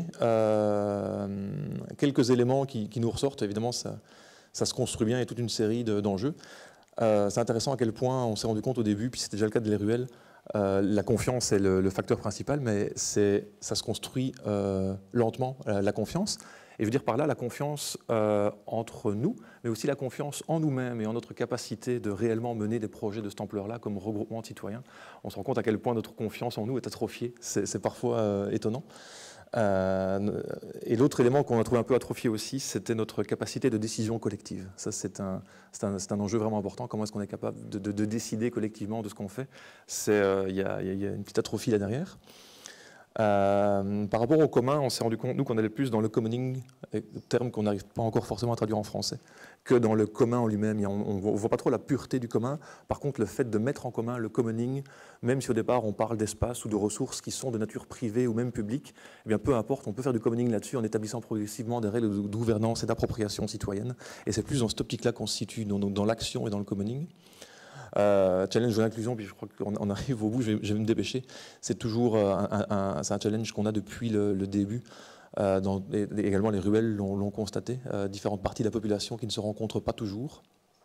euh, quelques éléments qui, qui nous ressortent, évidemment, ça, ça se construit bien, il y a toute une série d'enjeux. Euh, c'est intéressant à quel point on s'est rendu compte au début, puis c'était déjà le cas de les ruelles, euh, la confiance est le, le facteur principal, mais ça se construit euh, lentement, euh, la confiance. Et je veux dire par là la confiance euh, entre nous, mais aussi la confiance en nous-mêmes et en notre capacité de réellement mener des projets de cette ampleur-là comme regroupement de citoyens. On se rend compte à quel point notre confiance en nous est atrophiée. C'est parfois euh, étonnant. Euh, et l'autre élément qu'on a trouvé un peu atrophié aussi, c'était notre capacité de décision collective. Ça, c'est un, un, un enjeu vraiment important. Comment est-ce qu'on est capable de, de, de décider collectivement de ce qu'on fait? Il euh, y, a, y a une petite atrophie là derrière. Euh, par rapport au commun, on s'est rendu compte, nous, qu'on allait plus dans le commoning, terme qu'on n'arrive pas encore forcément à traduire en français, que dans le commun en lui-même. On ne voit pas trop la pureté du commun. Par contre, le fait de mettre en commun le commoning, même si au départ on parle d'espaces ou de ressources qui sont de nature privée ou même publique, eh bien peu importe, on peut faire du commoning là-dessus en établissant progressivement des règles de gouvernance et d'appropriation citoyenne. Et c'est plus dans cette optique-là qu'on se situe, dans, dans l'action et dans le commoning. Euh, challenge de l'inclusion, puis je crois qu'on arrive au bout, je vais, je vais me dépêcher. C'est toujours un, un, un, un challenge qu'on a depuis le, le début. Euh, dans, et, également, les ruelles l'ont constaté. Euh, différentes parties de la population qui ne se rencontrent pas toujours.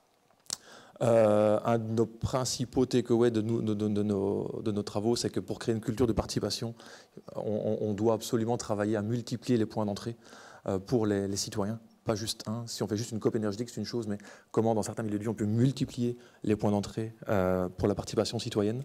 Euh, un de nos principaux takeaways de, de, de, de, nos, de nos travaux, c'est que pour créer une culture de participation, on, on doit absolument travailler à multiplier les points d'entrée euh, pour les, les citoyens. Pas juste un. Si on fait juste une COP énergétique, c'est une chose, mais comment, dans certains milieux de vie, on peut multiplier les points d'entrée euh, pour la participation citoyenne.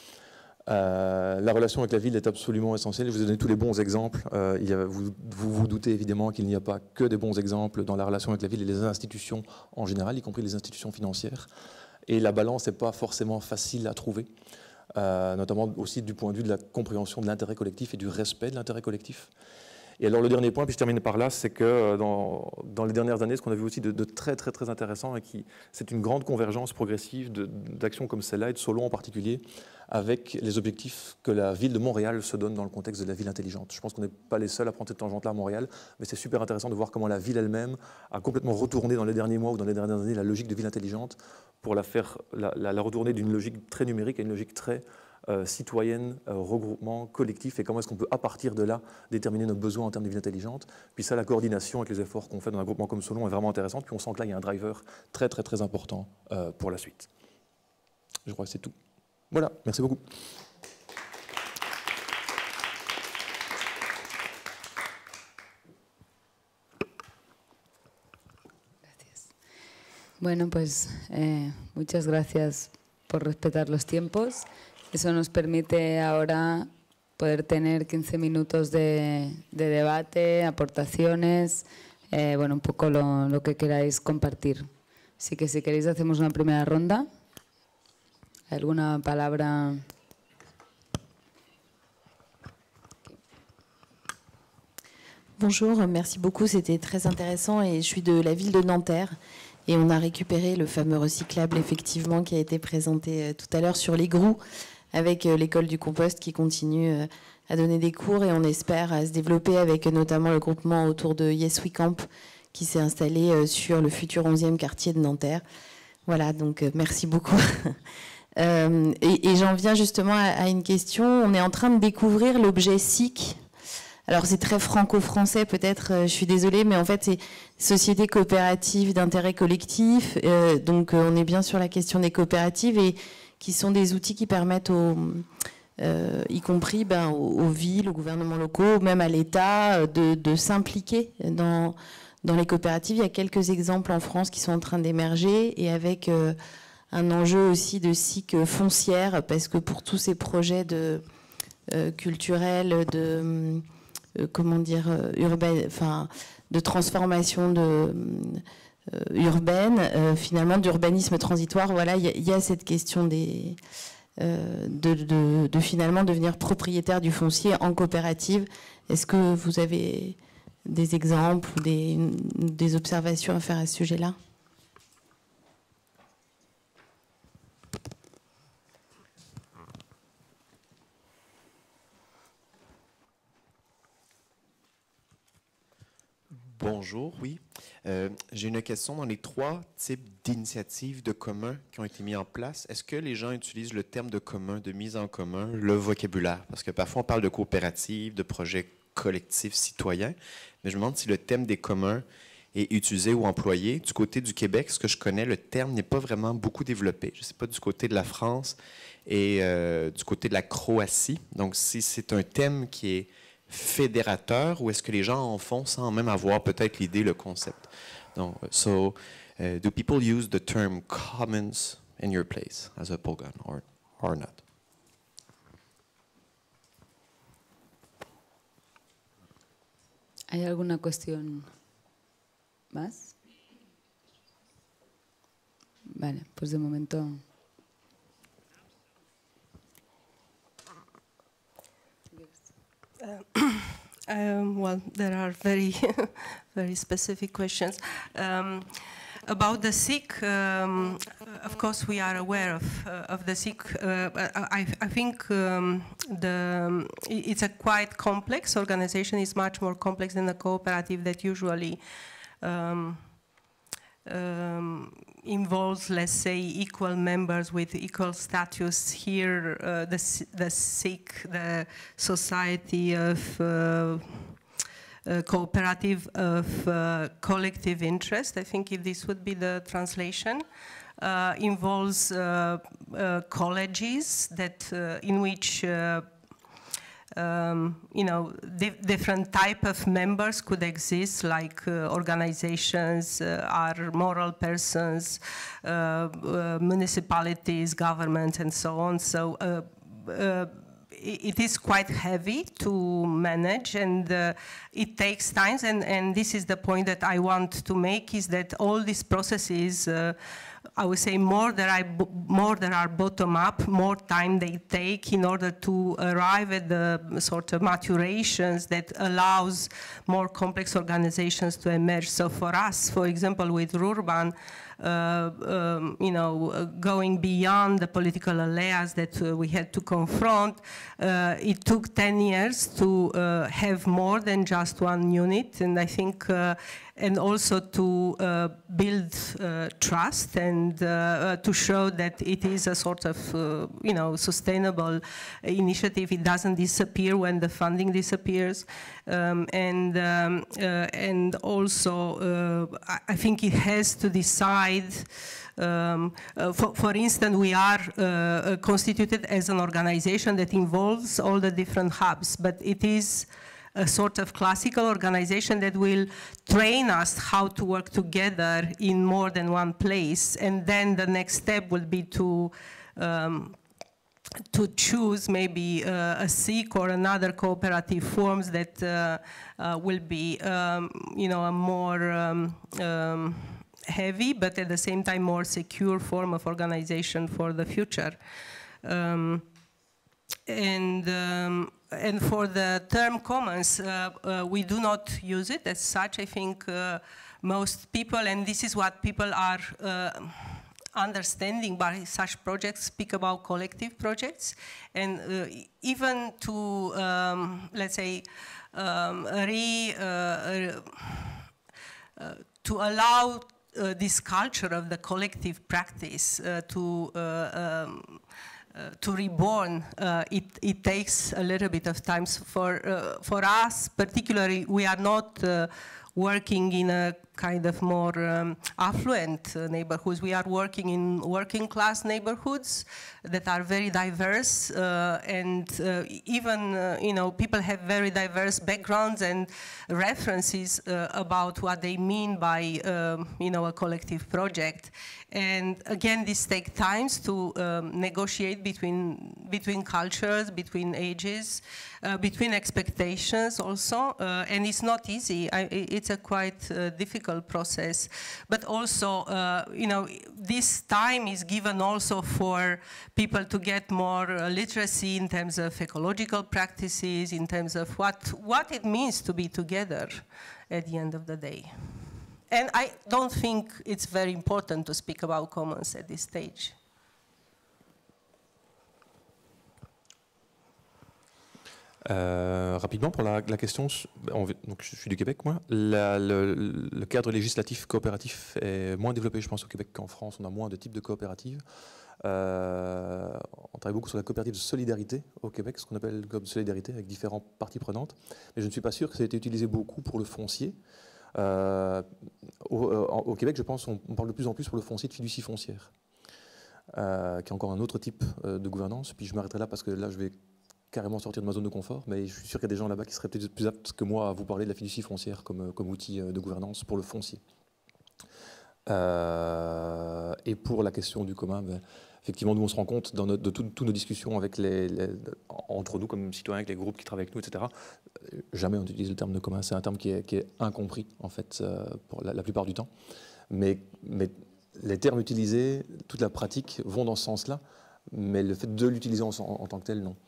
Euh, la relation avec la ville est absolument essentielle. Je vous ai donné tous les bons exemples. Euh, il y a, vous, vous vous doutez évidemment qu'il n'y a pas que des bons exemples dans la relation avec la ville et les institutions en général, y compris les institutions financières. Et la balance n'est pas forcément facile à trouver, euh, notamment aussi du point de vue de la compréhension de l'intérêt collectif et du respect de l'intérêt collectif. Et alors le dernier point, puis je termine par là, c'est que dans, dans les dernières années, ce qu'on a vu aussi de, de très très très intéressant, et qui c'est une grande convergence progressive d'actions comme celle-là, et de Solon en particulier, avec les objectifs que la ville de Montréal se donne dans le contexte de la ville intelligente. Je pense qu'on n'est pas les seuls à prendre cette tangente-là à Montréal, mais c'est super intéressant de voir comment la ville elle-même a complètement retourné dans les derniers mois ou dans les dernières années la logique de ville intelligente pour la faire la, la, la retourner d'une logique très numérique à une logique très euh, citoyenne, euh, regroupement, collectif, et comment est-ce qu'on peut à partir de là déterminer nos besoins en termes de ville intelligente. Puis ça, la coordination avec les efforts qu'on fait dans un groupement comme Solon est vraiment intéressante, puis on sent que là, il y a un driver très très très important euh, pour la suite. Je crois que c'est tout. Voilà, merci beaucoup. Bueno, pues eh, muchas gracias por respetar los tiempos. Eso nos permite ahora poder tener quince minutos de, de debate, aportaciones, eh, bueno, un poco lo, lo que queráis compartir. Así que si queréis hacemos una primera ronda. ¿Alguna palabra? Bonjour, merci beaucoup, c'était très intéressant et je suis de la ville de Nanterre. Et on a récupéré le fameux recyclable, effectivement, qui a été présenté tout à l'heure sur les Grous, avec l'école du compost qui continue à donner des cours et on espère à se développer avec notamment le groupement autour de Yes We Camp qui s'est installé sur le futur onzième quartier de Nanterre. Voilà, donc merci beaucoup. euh, et et j'en viens justement à, à une question. On est en train de découvrir l'objet S I C. Alors c'est très franco-français peut-être, je suis désolée, mais en fait c'est société coopérative d'intérêt collectif, euh, donc euh, on est bien sur la question des coopératives et qui sont des outils qui permettent, aux, euh, y compris ben, aux, aux villes, aux gouvernements locaux, même à l'État, de, de s'impliquer dans, dans les coopératives. Il y a quelques exemples en France qui sont en train d'émerger et avec euh, un enjeu aussi de S I C foncière, parce que pour tous ces projets de, euh, culturels, de... Euh, comment dire, euh, urbaine, enfin, de transformation de, euh, urbaine, euh, finalement d'urbanisme transitoire. Voilà, il y, y a cette question des, euh, de, de, de finalement devenir propriétaire du foncier en coopérative. Est-ce que vous avez des exemples ou des, des observations à faire à ce sujet-là ? Bonjour, oui. Euh, j'ai une question dans les trois types d'initiatives de commun qui ont été mis en place. Est-ce que les gens utilisent le terme de commun, de mise en commun, le vocabulaire? Parce que parfois on parle de coopératives, de projets collectifs citoyens, mais je me demande si le thème des communs est utilisé ou employé. Du côté du Québec, ce que je connais, le terme n'est pas vraiment beaucoup développé. Je ne sais pas du côté de la France et euh, du côté de la Croatie. Donc si c'est un thème qui est fédérateur ou est-ce que les gens en font sans même avoir peut-être l'idée, le concept? Donc, so, uh, do people use the term commons in your place as a Pogon or, or not? ¿Hay alguna cuestión más? Vale, pues de momento... Uh, um, well, there are very, very specific questions. Um, about the S I C, um, of course, we are aware of, uh, of the S I C. Uh, I, I think um, the, it's a quite complex organization. It's much more complex than a cooperative that usually um, um, involves, let's say, equal members with equal status. Here, uh, the, the S I C, the Society of uh, uh, Cooperative of uh, Collective Interest, I think if this would be the translation, uh, involves uh, uh, colleges that, uh, in which uh, Um, you know, di different type of members could exist, like uh, organizations, uh, are moral persons, uh, uh, municipalities, government, and so on. So uh, uh, it is quite heavy to manage, and uh, it takes time. And, and this is the point that I want to make: is that all these processes, uh, I would say, more that I more that are bottom up, more time they take in order to arrive at the sort of maturations that allows more complex organizations to emerge. So for us, for example, with Rurban, uh, um, you know, uh, going beyond the political layers that uh, we had to confront, uh, it took ten years to uh, have more than just one unit, and I think. Uh, and also to uh, build uh, trust and uh, uh, to show that it is a sort of, uh, you know, sustainable initiative. It doesn't disappear when the funding disappears. Um, and, um, uh, and also, uh, I think it has to decide. Um, uh, for, for instance, we are uh, constituted as an organization that involves all the different hubs, but it is a sort of classical organization that will train us how to work together in more than one place. And then the next step will be to um, to choose maybe uh, a S I C or another cooperative forms that uh, uh, will be, um, you know, a more um, um, heavy, but at the same time more secure form of organization for the future. Um, and um, And for the term commons, uh, uh, we do not use it as such. I think uh, most people, and this is what people are uh, understanding by such projects, speak about collective projects. And uh, even to, um, let's say, um, re, uh, uh, to allow uh, this culture of the collective practice uh, to uh, um, Uh, to reborn, uh, it, it takes a little bit of time. For, uh, for us, particularly, we are not uh, working in a kind of more um, affluent uh, neighborhoods. We are working in working class neighborhoods that are very diverse, uh, and uh, even, uh, you know, people have very diverse backgrounds and references uh, about what they mean by, um, you know, a collective project. And again, this takes time to um, negotiate between, between cultures, between ages, uh, between expectations also, uh, and it's not easy. I, it's a quite uh, difficult process. But also, uh, you know, this time is given also for people to get more uh, literacy in terms of ecological practices, in terms of what, what it means to be together at the end of the day. And I don't think it's very important to speak about commons at this stage. Euh, rapidement, pour la, la question, on, donc je suis du Québec, moi. La, le, le cadre législatif coopératif est moins développé, je pense, au Québec qu'en France. On a moins de types de coopératives. Euh, on travaille beaucoup sur la coopérative de solidarité au Québec, ce qu'on appelle le coop de solidarité, avec différentes parties prenantes. Mais je ne suis pas sûr que ça ait été utilisé beaucoup pour le foncier. Euh, au, au Québec, je pense, on, on parle de plus en plus pour le foncier de fiducie foncière, euh, qui est encore un autre type euh, de gouvernance. Puis je m'arrêterai là parce que là, je vais carrément sortir de ma zone de confort, mais je suis sûr qu'il y a des gens là-bas qui seraient peut-être plus aptes que moi à vous parler de la fiducie foncière comme, comme outil de gouvernance pour le foncier. Euh, et pour la question du commun, ben, effectivement, nous on se rend compte dans notre, de toutes nos discussions avec les, les, entre nous comme citoyens, avec les groupes qui travaillent avec nous, et cetera. Jamais on utilise le terme de commun. C'est un terme qui est, qui est incompris en fait pour la, la plupart du temps. Mais, mais les termes utilisés, toute la pratique vont dans ce sens-là, mais le fait de l'utiliser en, en, en tant que tel, non.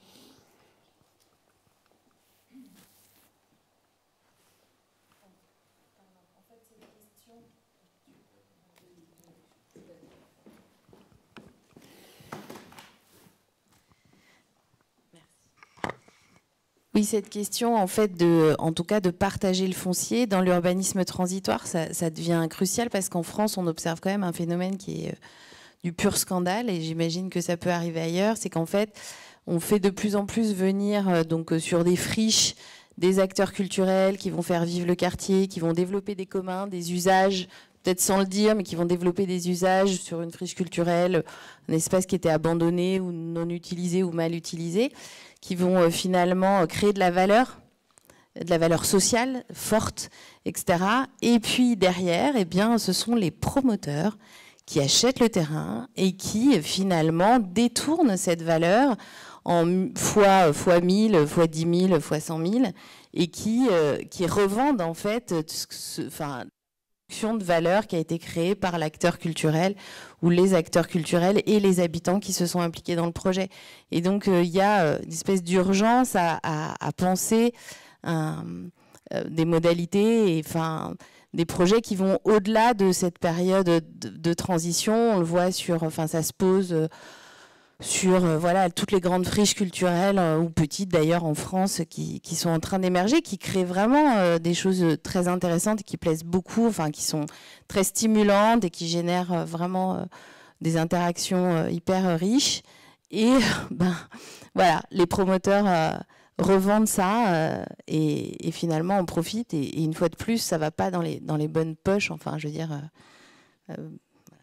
Oui, cette question, en fait, de, en tout cas, de partager le foncier dans l'urbanisme transitoire, ça, ça devient crucial parce qu'en France, on observe quand même un phénomène qui est euh, du pur scandale, et j'imagine que ça peut arriver ailleurs. C'est qu'en fait, on fait de plus en plus venir euh, donc euh, sur des friches des acteurs culturels qui vont faire vivre le quartier, qui vont développer des communs, des usages, peut-être sans le dire, mais qui vont développer des usages sur une friche culturelle, un espace qui était abandonné ou non utilisé ou mal utilisé, qui vont euh, finalement créer de la valeur, de la valeur sociale forte, et cetera. Et puis derrière, eh bien, ce sont les promoteurs qui achètent le terrain et qui finalement détournent cette valeur en fois, fois mille, fois dix mille, fois cent mille, et qui, euh, qui revendent en fait ce, enfin, de valeur qui a été créée par l'acteur culturel ou les acteurs culturels et les habitants qui se sont impliqués dans le projet. Et donc, euh, il y a euh, une espèce d'urgence à, à, à penser euh, euh, des modalités et enfin, des projets qui vont au-delà de cette période de, de transition. On le voit sur... Enfin, ça se pose... Euh, sur euh, voilà, toutes les grandes friches culturelles, euh, ou petites d'ailleurs en France, qui, qui sont en train d'émerger, qui créent vraiment euh, des choses très intéressantes, qui plaisent beaucoup, enfin qui sont très stimulantes et qui génèrent euh, vraiment euh, des interactions euh, hyper riches. Et ben, voilà, les promoteurs euh, revendent ça euh, et, et finalement on profite. Et, et une fois de plus, ça ne va pas dans les, dans les bonnes poches, enfin je veux dire... Euh, euh,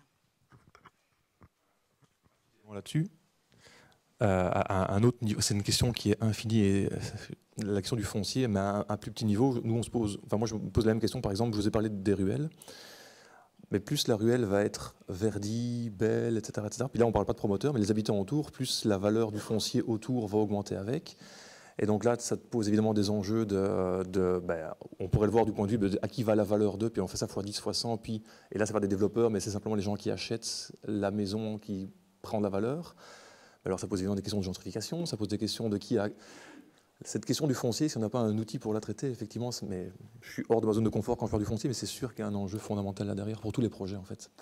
voilà. Là-dessus. Euh, à un autre niveau, c'est une question qui est infinie, et la question du foncier, mais à un, un plus petit niveau, nous on se pose, enfin moi je me pose la même question, par exemple, je vous ai parlé des ruelles, mais plus la ruelle va être verdie, belle, et cetera, et cetera. Puis là on ne parle pas de promoteurs, mais les habitants autour, plus la valeur du foncier autour va augmenter avec. Et donc là, ça te pose évidemment des enjeux de, de ben, on pourrait le voir du point de vue de à qui va la valeur d'eux, puis on fait ça fois dix, fois cent, puis, et là c'est pas des développeurs, mais c'est simplement les gens qui achètent la maison qui prend de la valeur. Alors ça pose évidemment des questions de gentrification, ça pose des questions de qui a... Cette question du foncier, si on n'a pas un outil pour la traiter, effectivement, mais je suis hors de ma zone de confort quand je parle du foncier, mais c'est sûr qu'il y a un enjeu fondamental là derrière pour tous les projets en fait.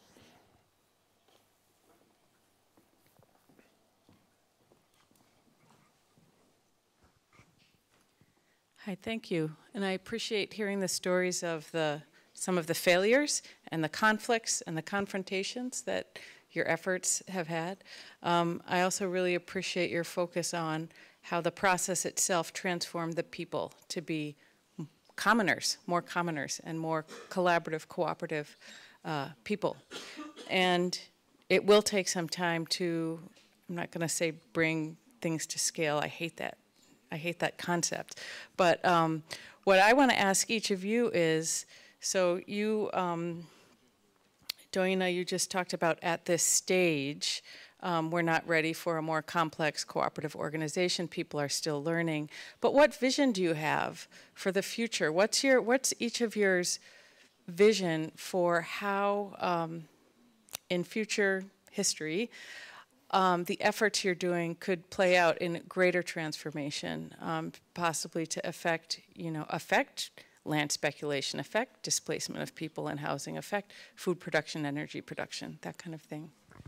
Hi, thank you. And I appreciate hearing the stories of the, some of the failures and the conflicts and the confrontations that your efforts have had. Um, I also really appreciate your focus on how the process itself transformed the people to be commoners, more commoners, and more collaborative, cooperative uh, people. And it will take some time to, I'm not going to say bring things to scale. I hate that. I hate that concept. But um, what I want to ask each of you is, so you, um, Doina, you just talked about at this stage, um, we're not ready for a more complex cooperative organization. People are still learning. But what vision do you have for the future? What's your, what's each of yours vision for how, um, in future history, um, the efforts you're doing could play out in greater transformation, um, possibly to affect, you know, affect land speculation, affect displacement of people and housing, affect food production, energy production, that kind of thing.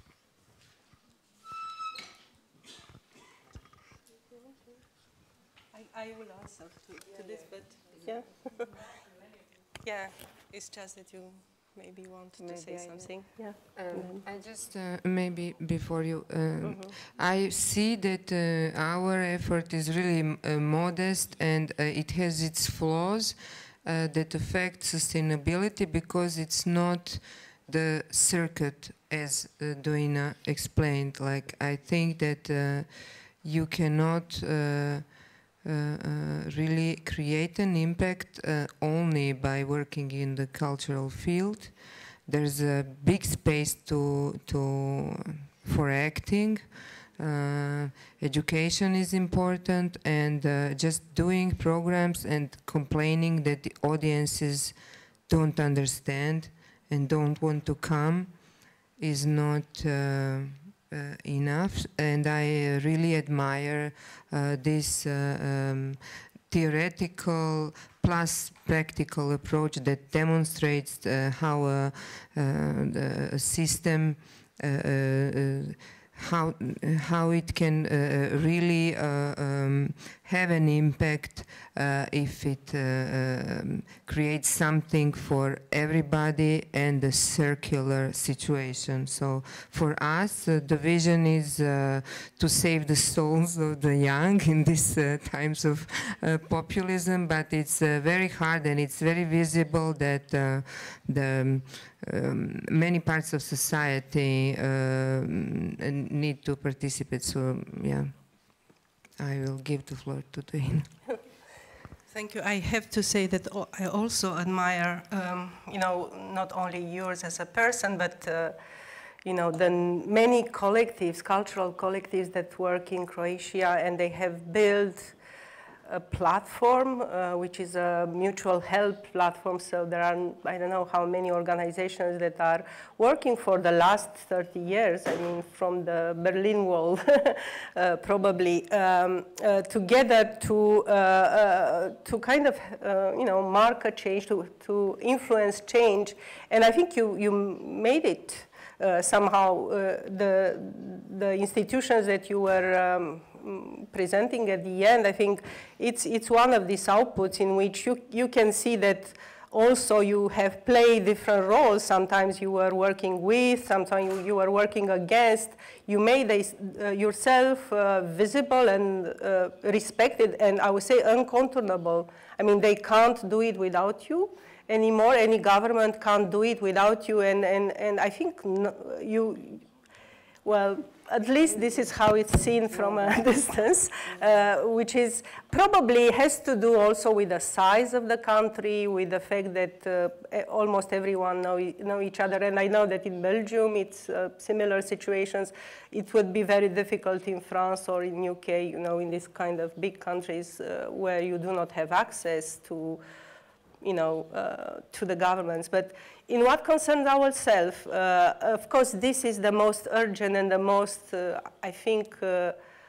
I, I will answer to, to this, but yeah. Yeah, it's just that you maybe want to maybe say I something. Yeah. Um, I just uh, maybe before you, uh, mm-hmm. I see that uh, our effort is really uh, modest and uh, it has its flaws uh, that affect sustainability because it's not the circuit as uh, Doina explained. Like I think that uh, you cannot uh, Uh, uh, really create an impact uh, only by working in the cultural field. There's a big space to, to, for acting. Uh, education is important, and uh, just doing programs and complaining that the audiences don't understand and don't want to come is not uh, Uh, enough, and I uh, really admire uh, this uh, um, theoretical plus practical approach that demonstrates uh, how a, uh, a system uh, uh, how how it can uh, really uh, um, have an impact uh, if it uh, um, creates something for everybody and a circular situation. So for us, uh, the vision is uh, to save the souls of the young in these uh, times of uh, populism, but it's uh, very hard and it's very visible that uh, the Um, many parts of society uh, need to participate. So, yeah, I will give the floor to Doina. Thank you. I have to say that I also admire, um, you know, not only yours as a person, but, uh, you know, the many collectives, cultural collectives that work in Croatia, and they have built a platform, uh, which is a mutual help platform. So there are, I don't know how many organizations that are working for the last thirty years. I mean, from the Berlin Wall, uh, probably, um, uh, together to, uh, uh, to kind of, uh, you know, mark a change, to, to influence change. And I think you, you made it uh, somehow uh, the, the institutions that you were um, presenting at the end, I think it's, it's one of these outputs in which you, you can see that also you have played different roles. Sometimes you were working with, sometimes you, you were working against. You made a, uh, yourself uh, visible and uh, respected, and I would say uncontrollable. I mean, they can't do it without you anymore. Any government can't do it without you, and, and, and I think no, you, well, at least this is how it's seen from a distance, uh, which is probably has to do also with the size of the country, with the fact that uh, almost everyone know, know each other. And I know that in Belgium, it's uh, similar situations. It would be very difficult in France or in U K, you know, in these kind of big countries uh, where you do not have access to, you know, uh, to the governments. But in what concerns ourselves, uh, of course, this is the most urgent and the most, uh, I think, uh,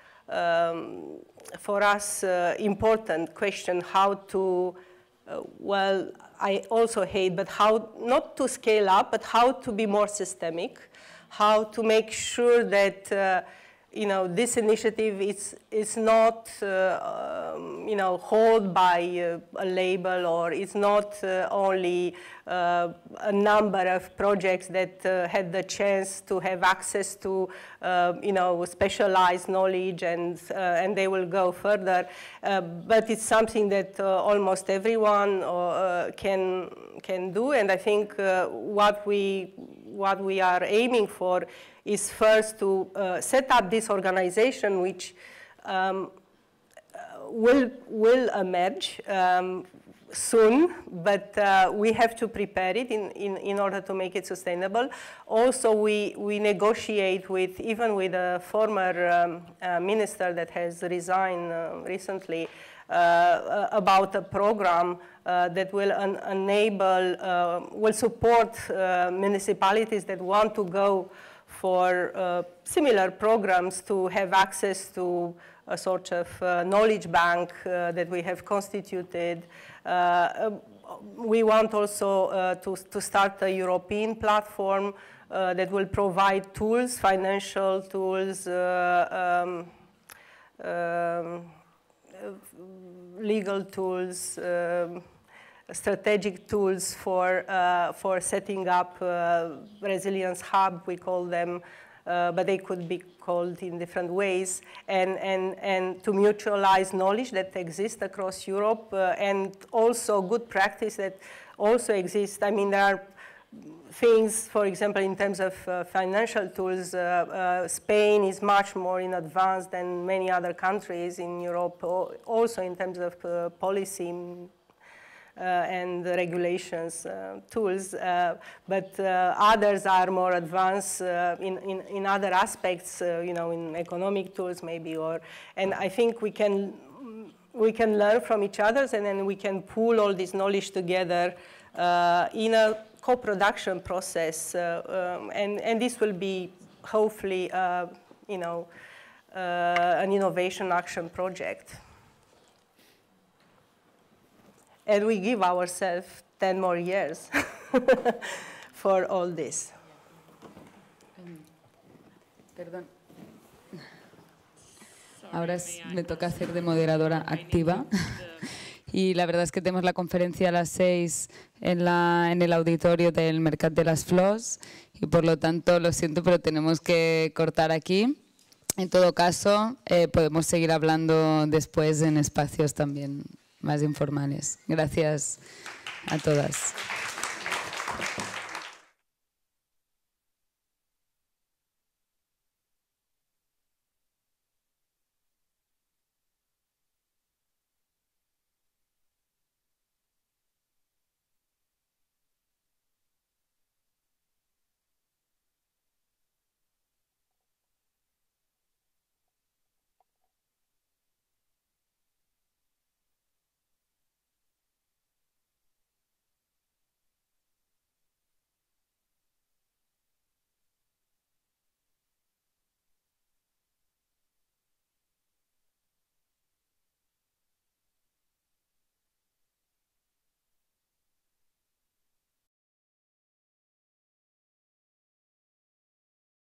um, for us, uh, important question, how to, uh, well, I also hate, but how, not to scale up, but how to be more systemic, how to make sure that, uh, you know, this initiative is, is not, uh, um, you know, held by uh, a label, or it's not uh, only uh, a number of projects that uh, had the chance to have access to, uh, you know, specialized knowledge, and, uh, and they will go further. Uh, but it's something that uh, almost everyone uh, can, can do, and I think uh, what we, what we are aiming for is first to uh, set up this organization, which um, uh, will, will emerge um, soon, but uh, we have to prepare it in, in, in order to make it sustainable. Also, we, we negotiate with, even with a former um, uh, minister that has resigned uh, recently, uh, about a program uh, that will en enable, uh, will support uh, municipalities that want to go for uh, similar programs to have access to a sort of uh, knowledge bank uh, that we have constituted. Uh, we want also uh, to, to start a European platform uh, that will provide tools, financial tools, uh, um, um, legal tools, um, strategic tools for, uh, for setting up uh, resilience hub, we call them, uh, but they could be called in different ways, and, and, and to mutualize knowledge that exists across Europe, uh, and also good practice that also exists. I mean, there are things, for example, in terms of uh, financial tools, uh, uh, Spain is much more in advance than many other countries in Europe, also in terms of uh, policy Uh, and the regulations uh, tools, uh, but uh, others are more advanced uh, in, in, in other aspects, uh, you know, in economic tools maybe, or, and I think we can, we can learn from each other, and then we can pool all this knowledge together uh, in a co-production process, uh, um, and, and this will be hopefully, uh, you know, uh, an innovation action project. And we give ourselves ten more years for all this. Perdón. Ahora es, me toca hacer de moderadora activa. Y la verdad es que tenemos la conferencia a las seis en, la, en el auditorio del Mercat de las Flors, y por lo tanto, lo siento, pero tenemos que cortar aquí. En todo caso, eh, podemos seguir hablando después en espacios también más informales. Gracias a todas.